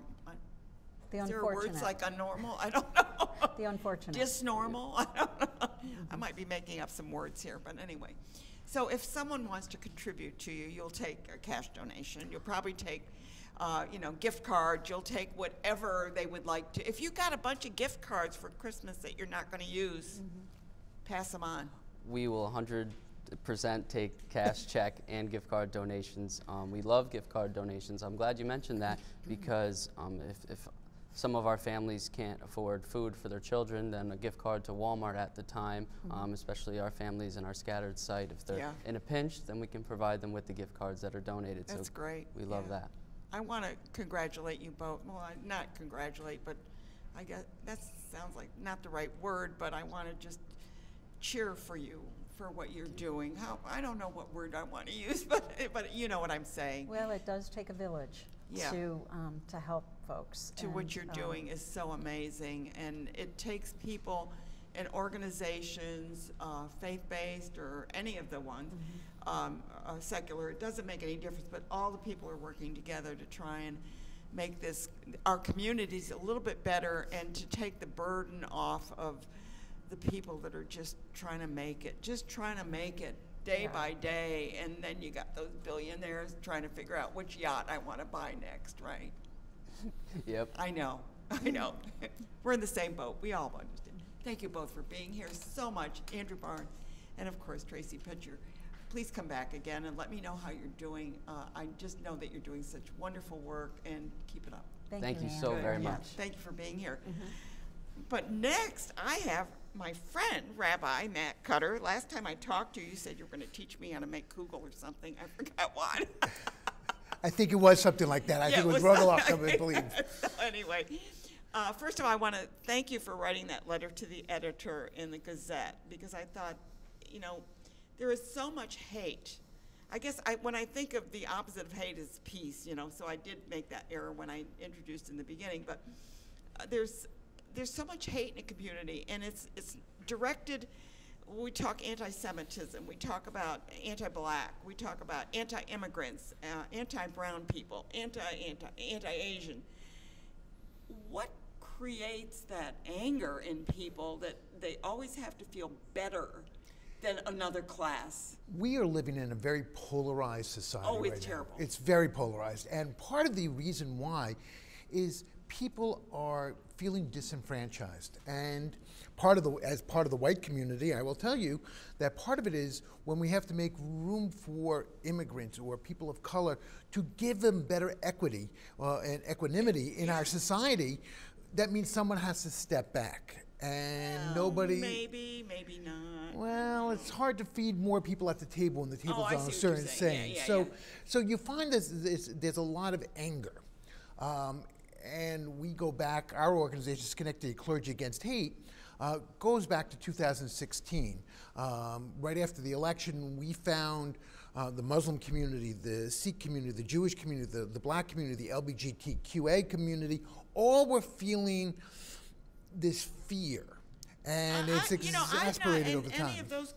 The Is there unfortunate. words like unnormal? I don't know. The unfortunate. Disnormal? I don't know. I might be making up some words here, but anyway. So if someone wants to contribute to you, you'll take a cash donation. You'll probably take, uh, you know, gift cards. You'll take whatever they would like to. If you got a bunch of gift cards for Christmas that you're not going to use, pass them on. We will one hundred percent take cash, check, and gift card donations. Um, we love gift card donations. I'm glad you mentioned that, because um, if, if some of our families can't afford food for their children, then a gift card to Walmart at the time, um, especially our families in our scattered site, if they're Yeah. in a pinch, then we can provide them with the gift cards that are donated. That's so great. We love Yeah. that. I want to congratulate you both. Well, I, not congratulate, but I guess that sounds like not the right word, but I want to just cheer for you for what you're doing. How I don't know what word I want to use, but but you know what I'm saying. Well, it does take a village Yeah. to um, to help folks. To what and, you're um, doing is so amazing, and it takes people and organizations, uh, faith-based or any of the ones, um, uh, secular, it doesn't make any difference, but all the people are working together to try and make this, our communities a little bit better, and to take the burden off of the people that are just trying to make it, just trying to make it day Yeah. by day, and then you got those billionaires trying to figure out which yacht I want to buy next, right? Yep. I know, I know. We're in the same boat. We all understand. Thank you both for being here so much. Andrew Barnes and, of course, Tracy Pitcher. Please come back again and let me know how you're doing. Uh, I just know that you're doing such wonderful work, and keep it up. Thank, Thank you Ann. so Good. very Yeah. much. Thank you for being here. But next, I have my friend, Rabbi Matt Cutter. Last time I talked to you, you said you were going to teach me how to make kugel or something. I forgot what. I think it was something like that. I Yeah, think it was something Rogeloff, I like believe. that. So anyway, uh, first of all, I want to thank you for writing that letter to the editor in the Gazette, because I thought, you know, there is so much hate. I guess I, when I think of the opposite of hate is peace, you know, so I did make that error when I introduced in the beginning, but uh, there's there's so much hate in the community, and it's it's directed. We talk anti-Semitism, we talk about anti-black, we talk about anti-immigrants, uh, anti-brown people, anti, anti, anti-Asian. What creates that anger in people that they always have to feel better than another class? We are living in a very polarized society Oh, it's right now. terrible. It's very polarized. And part of the reason why is people are feeling disenfranchised. And part of the, as part of the white community, I will tell you that part of it is when we have to make room for immigrants or people of color to give them better equity uh, and equanimity in our society, that means someone has to step back. And Well, nobody... Maybe, maybe not. Well, it's hard to feed more people at the table when the table's Oh, I on see a what you're certain saying. saying. Yeah, yeah, so, yeah. so you find this, this, there's a lot of anger. Um, and we go back, our organization, Schenectady Clergy Against Hate, uh, goes back to two thousand sixteen. Um, right after the election, we found uh, the Muslim community, the Sikh community, the Jewish community, the, the black community, the L G B T Q A community, all were feeling this fear. And I- it's I- you know, I've not- exasperated and over time. Any of those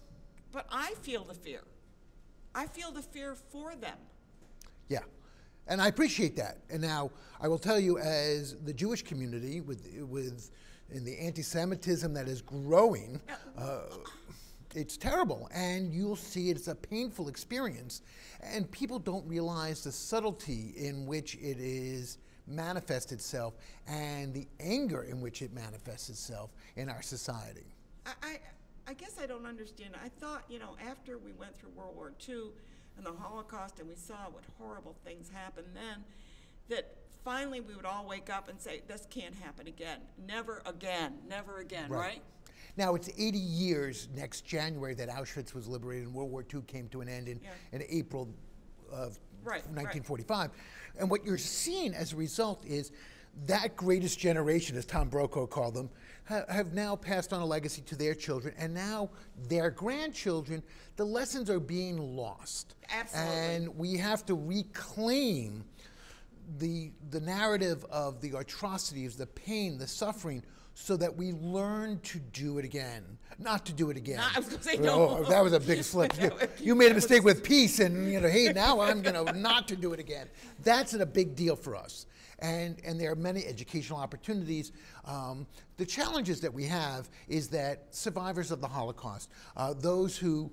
but I feel the fear. I feel the fear for them. Yeah, and I appreciate that. And now I will tell you, as the Jewish community, with with in the anti-Semitism that is growing, uh, it's terrible, and you'll see it's a painful experience, and people don't realize the subtlety in which it is manifests itself and the anger in which it manifests itself in our society. I, I, I guess I don't understand. I thought, you know, after we went through World War Two and the Holocaust and we saw what horrible things happened then, that finally we would all wake up and say, this can't happen again. Never again. Never again, right? right? Now, it's eighty years next January that Auschwitz was liberated and World War Two came to an end in, yeah. in April of right, nineteen forty-five. Right. And what you're seeing as a result is that greatest generation, as Tom Brokaw called them, ha have now passed on a legacy to their children, and now their grandchildren, the lessons are being lost. Absolutely. And we have to reclaim the, the narrative of the atrocities, the pain, the suffering, so that we learn to do it again. Not to do it again. Not, I was going to say no. Oh, that was a big slip. you, you made a mistake with peace, and you know, hey, now I'm going to not to do it again. That's a big deal for us. And, and there are many educational opportunities. Um, the challenges that we have is that survivors of the Holocaust, uh, those who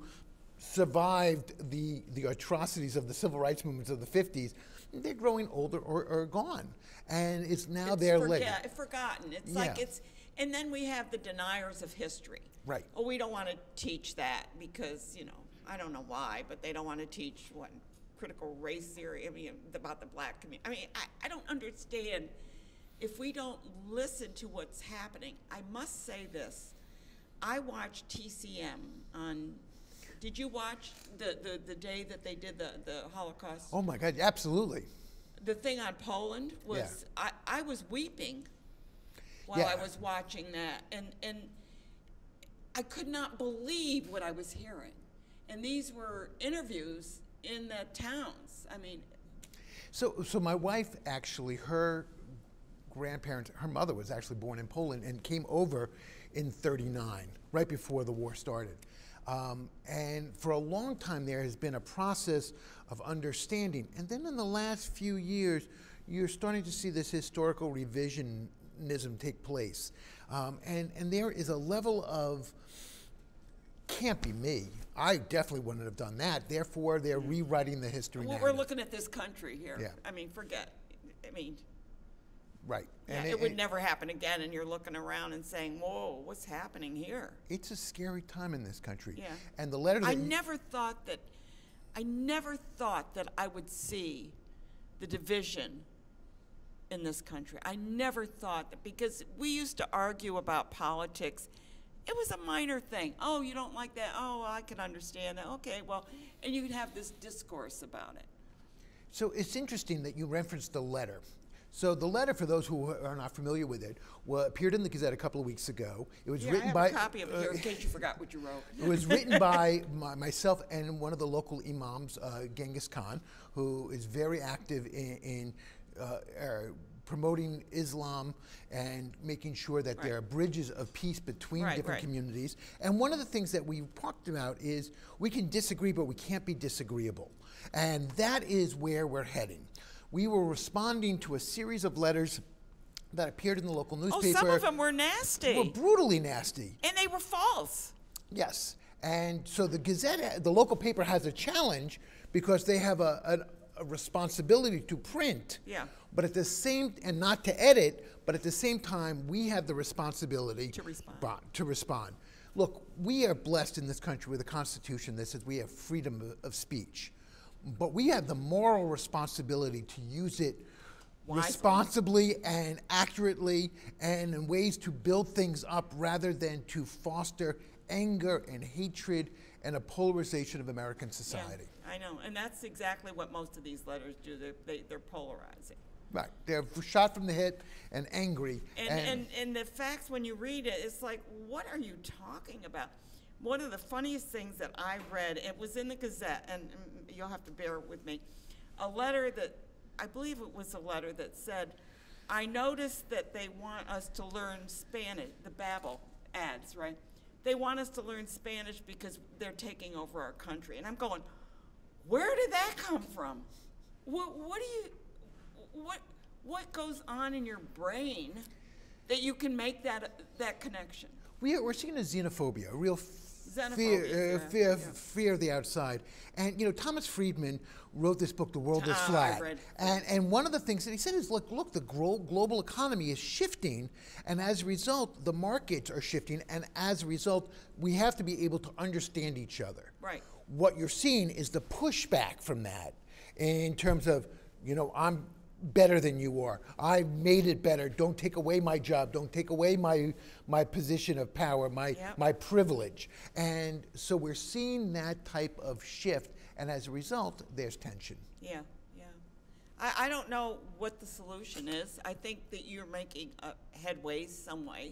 survived the, the atrocities of the civil rights movements of the fifties, they're growing older or, or gone. And it's now it's their forget, legacy. forgotten. It's Yeah. like it's, and then we have the deniers of history. Right. Oh, we don't want to teach that because, you know, I don't know why, but they don't want to teach what critical race theory, I mean, about the black community. I mean, I, I don't understand if we don't listen to what's happening. I must say this. I watched T C M on, did you watch the, the, the day that they did the, the Holocaust? Oh my God, absolutely. The thing on Poland was, Yeah. I, I was weeping while Yeah. I was watching that. And, and I could not believe what I was hearing. And these were interviews in the towns. I mean, So, so my wife actually, her grandparents, her mother was actually born in Poland and came over in thirty-nine, right before the war started. Um, and for a long time there has been a process of understanding. And then in the last few years, you're starting to see this historical revisionism take place. Um, and, and there is a level of, can't be me. I definitely wouldn't have done that. Therefore, they're rewriting the history well, narrative. we're looking at this country here. Yeah. I mean, forget. I mean, Right. yeah, And it, it- would it- never happen again. And you're looking around and saying, whoa, what's happening here? It's a scary time in this country. Yeah. And the letter that I you- never thought that, I never thought that I would see the division in this country. I never thought that, because we used to argue about politics. It was a minor thing. Oh, you don't like that? Oh, well, I can understand that. Okay, well, and you could have this discourse about it. So it's interesting that you referenced the letter. So the letter, for those who are not familiar with it, wa- appeared in the Gazette a couple of weeks ago. It was Yeah, written I have by a copy of it here in uh, case you forgot what you wrote. It was written by my, myself and one of the local imams, uh, Genghis Khan, who is very active in, in uh, uh, promoting Islam and making sure that there are bridges of peace between Right, different right. communities. And one of the things that we talked about is we can disagree, but we can't be disagreeable. And that is where we're heading. We were responding to a series of letters that appeared in the local Oh, newspaper. some of them were nasty. Were brutally nasty. And they were false. Yes. And so the Gazette, the local paper, has a challenge because they have a, a, a responsibility to print. Yeah. But at the same, and not to edit, but at the same time, we have the responsibility To respond. bo- to respond. Look, we are blessed in this country with a constitution that says we have freedom of, of speech. But we have the moral responsibility to use it Wisely. responsibly and accurately and in ways to build things up rather than to foster anger and hatred and a polarization of American society. Yeah, I know, and that's exactly what most of these letters do. They're, they, they're polarizing. Right. They're shot from the hip and angry. And, and, and the facts, when you read it, it's like, what are you talking about? One of the funniest things that I read, it was in the Gazette, and mm, you'll have to bear with me, a letter that, I believe it was a letter that said, I noticed that they want us to learn Spanish, the Babbel ads, right? they want us to learn Spanish because they're taking over our country. And I'm going, where did that come from? What, what do you, what, what goes on in your brain that you can make that, that connection? We are, we're seeing a xenophobia, a real fear, Xenophobia, uh, yeah, fear, yeah. fear of the outside. And you know, Thomas Friedman wrote this book, The World is Ah, I Flat. read- And, and one of the things that he said is, look, look, the gro- global economy is shifting, and as a result, the markets are shifting, and as a result, we have to be able to understand each other. Right. What you're seeing is the pushback from that in terms of, you know, I'm better than you are. I made it better. Don't take away my job. Don't take away my my position of power, my Yep. my privilege. And so we're seeing that type of shift, and as a result, there's tension. Yeah, yeah. I, I don't know what the solution is. I think that you're making uh, headways some way.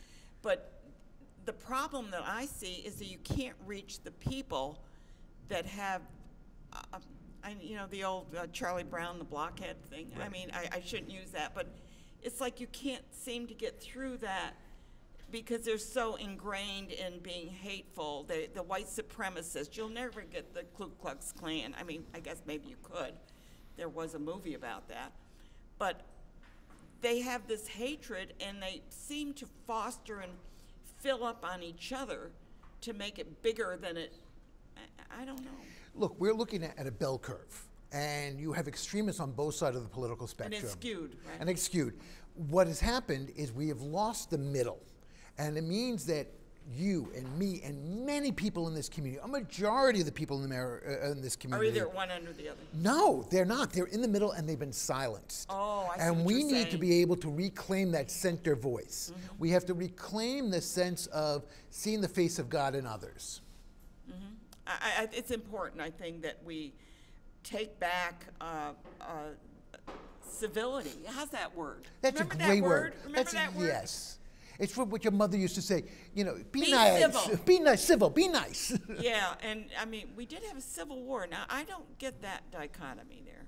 But the problem that I see is that you can't reach the people that have, uh, I, you know, the old uh, Charlie Brown, the blockhead thing. I mean, I, I shouldn't use that, but it's like you can't seem to get through that because they're so ingrained in being hateful. The, the white supremacists, you'll never get the Ku Klux Klan. I mean, I guess maybe you could. There was a movie about that. But they have this hatred, and they seem to foster and fill up on each other to make it bigger than it, I, I don't know. Look, we're looking at, at a bell curve, and you have extremists on both sides of the political And spectrum. it's skewed, right? And it's skewed. What has happened is we have lost the middle, and it means that you and me and many people in this community, a majority of the people in, the, uh, in this Are community, either one end or the other. no, they're not. They're in the middle, and they've been silenced. Oh, I see And what we you're need to saying. be able to reclaim that center voice. Mm-hmm. We have to reclaim the sense of seeing the face of God in others. I, I, it's important, I think, that we take back uh, uh, civility. How's that word? That's Remember a great that word. word? Remember That's that a, word? Yes. It's what what your mother used to say. You know, be, Be nice. civil. Be nice, civil. Be nice. Yeah, and I mean, we did have a civil war. Now, I don't get that dichotomy there.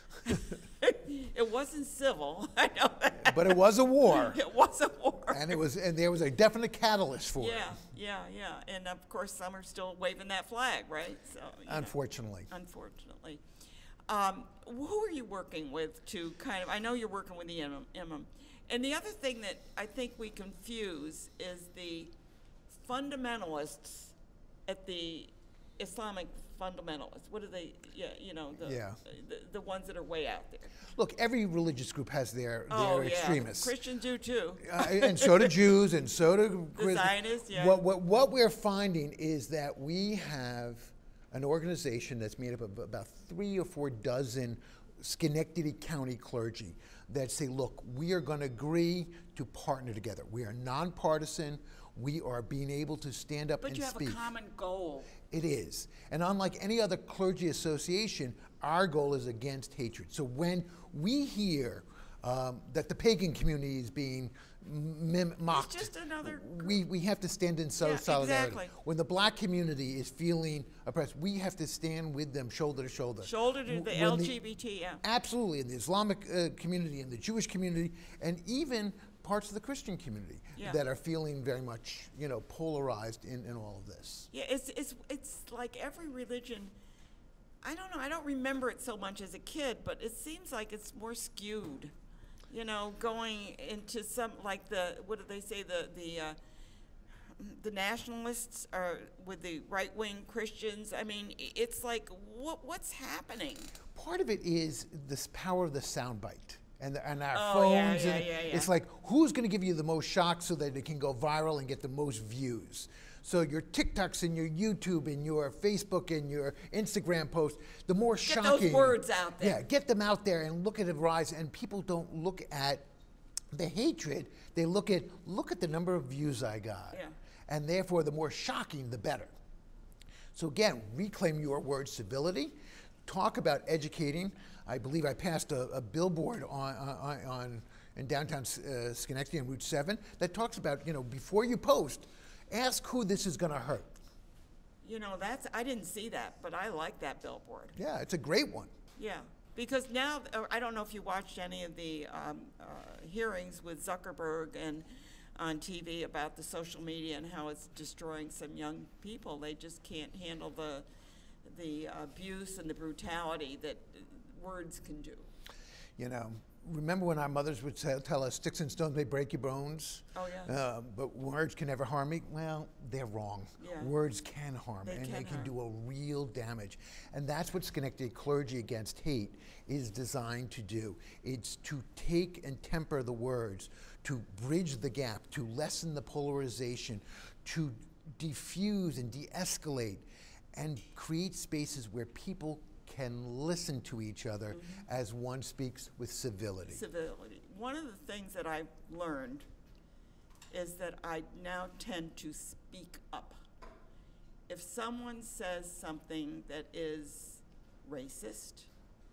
It wasn't civil. I know that. But it was a war. It was a war. And it was, and there was a definite catalyst for Yeah, it. yeah, yeah. And of course, some are still waving that flag, right? So, you know, Unfortunately. unfortunately. Um, who are you working with to kind of, I know you're working with the imam, imam. And the other thing that I think we confuse is the fundamentalists at the Islamic fundamentalists. What are they, yeah, you know, the, Yeah. the, the ones that are way out there. Look, every religious group has their, Oh, their yeah. extremists. Christians do too. Uh, and so do Jews, and so do The Chris- Zionists, yeah. What, what, what we're finding is that we have an organization that's made up of about three or four dozen Schenectady County clergy that say, look, we are going to agree to partner together. We are nonpartisan. We are being able to stand up But and you have speak. a common goal. It is. And unlike any other clergy association, our goal is against hatred. So when we hear um, that the pagan community is being mim- mocked, It's just another we, we have to stand in so Yeah, solidarity. exactly. When the black community is feeling oppressed, we have to stand with them shoulder to shoulder. shoulder to W- the when L G B T, yeah. Absolutely, in the Islamic uh, community, in the Jewish community, and even parts of the Christian community Yeah. that are feeling very much, you know, polarized in, in all of this. Yeah, it's, it's, it's like every religion, I don't know, I don't remember it so much as a kid, but it seems like it's more skewed. You know, going into some, like the, what do they say, the, the, uh, the nationalists are with the right-wing Christians. I mean, i- it's like, what, what's happening? Part of it is this power of the soundbite and, the, and our Oh, yeah, phones. yeah, and yeah, yeah. It's like, who's going to give you the most shock so that it can go viral and get the most views? So your TikToks and your YouTube and your Facebook and your Instagram posts, the more Get shocking. those words out there. Yeah, get them out there and look at it rise. And people don't look at the hatred. They look at, look at the number of views I got. Yeah. And therefore, the more shocking, the better. So again, reclaim your word civility. Talk about educating. I believe I passed a, a billboard on, on, on in downtown uh, Schenectady on Route seven that talks about, you know, before you post, ask who this is going to hurt. You know, that's, I didn't see that, but I like that billboard. Yeah, it's a great one. Yeah, because now, uh, I don't know if you watched any of the um, uh, hearings with Zuckerberg and on T V about the social media and how it's destroying some young people. They just can't handle the the abuse and the brutality that words can do. You know, remember when our mothers would tell, tell us, sticks and stones may break your bones? Oh, yeah. Uh, but words can never harm me? Well, they're wrong. Yeah. Words can harm, They and can they can harm. do a real damage. And that's what Schenectady Clergy Against Hate is designed to do. It's to take and temper the words, to bridge the gap, to lessen the polarization, to diffuse and de-escalate, and create spaces where people can listen to each other Mm-hmm. as one speaks with civility. Civility. One of the things that I've learned is that I now tend to speak up. If someone says something that is racist,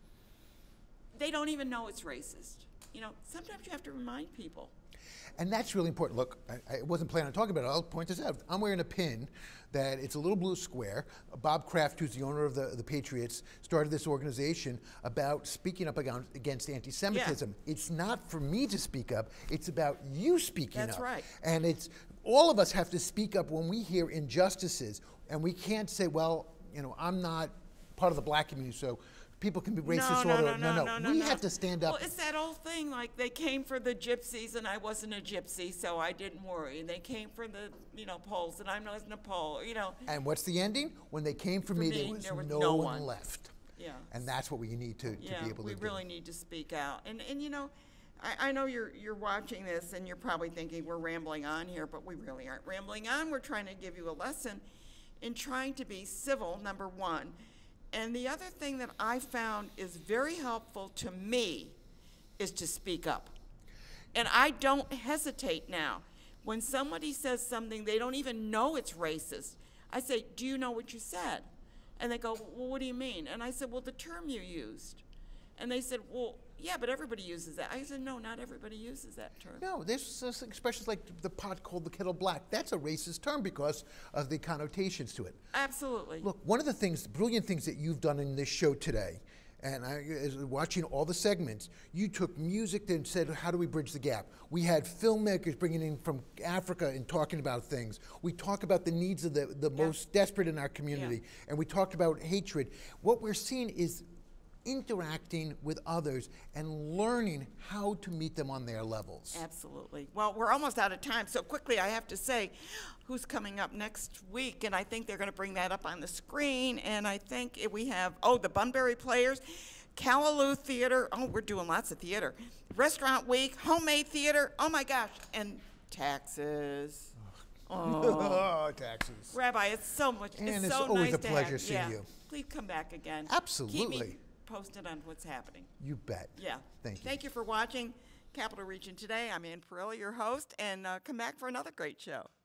they don't even know it's racist. You know, sometimes you have to remind people. And that's really important. Look, I, I wasn't planning on talking about it. I'll point this out. I'm wearing a pin that it's a little blue square. Bob Kraft, who's the owner of the, the Patriots, started this organization about speaking up against, against anti-Semitism. Yeah. It's not for me to speak up. It's about you speaking That's up. right. And it's all of us have to speak up when we hear injustices. And we can't say, well, you know, I'm not part of the black community, so people can be racist. No, or no, no, no, no, no, We no. have to stand up. Well, it's that old thing, like they came for the gypsies and I wasn't a gypsy, so I didn't worry. And they came for the, you know, Poles and I wasn't a Pole, you know. And what's the ending? When they came for, For me, me, there was, there was no, no one one. left. Yeah. And that's what we need to, to Yeah, be able to we do. really need to speak out. And, and you know, I, I know you're, you're watching this and you're probably thinking we're rambling on here, but we really aren't rambling on. We're trying to give you a lesson in trying to be civil, number one. And the other thing that I found is very helpful to me is to speak up. And I don't hesitate now. When somebody says something they don't even know it's racist, I say, do you know what you said? And they go, well, what do you mean? And I said, well, the term you used. And they said, well, yeah, but everybody uses that. I said, no, not everybody uses that term. No, there's uh, expressions like the pot called the kettle black. That's a racist term because of the connotations to it. Absolutely. Look, one of the things, brilliant things that you've done in this show today, and I is watching all the segments, you took music and said, how do we bridge the gap? We had filmmakers bringing in from Africa and talking about things. We talk about the needs of the, the Yeah. most desperate in our community, Yeah. and we talked about hatred. What we're seeing is interacting with others and learning how to meet them on their levels. Absolutely. Well, we're almost out of time, so quickly I have to say who's coming up next week, and I think they're going to bring that up on the screen, and I think it, we have, oh, the Bunbury Players, Callaloo Theater, oh, we're doing lots of theater, Restaurant Week, Homemade Theater, oh my gosh, and taxes. Oh, Oh, taxes. Rabbi, it's so much, And it's it's so always nice a to pleasure have, seeing yeah. you. Please come back again. Absolutely. Keep me posted on what's happening. You bet. Yeah. Thank you. Thank you for watching Capital Region Today. I'm Ann Perilli, your host, and uh, come back for another great show.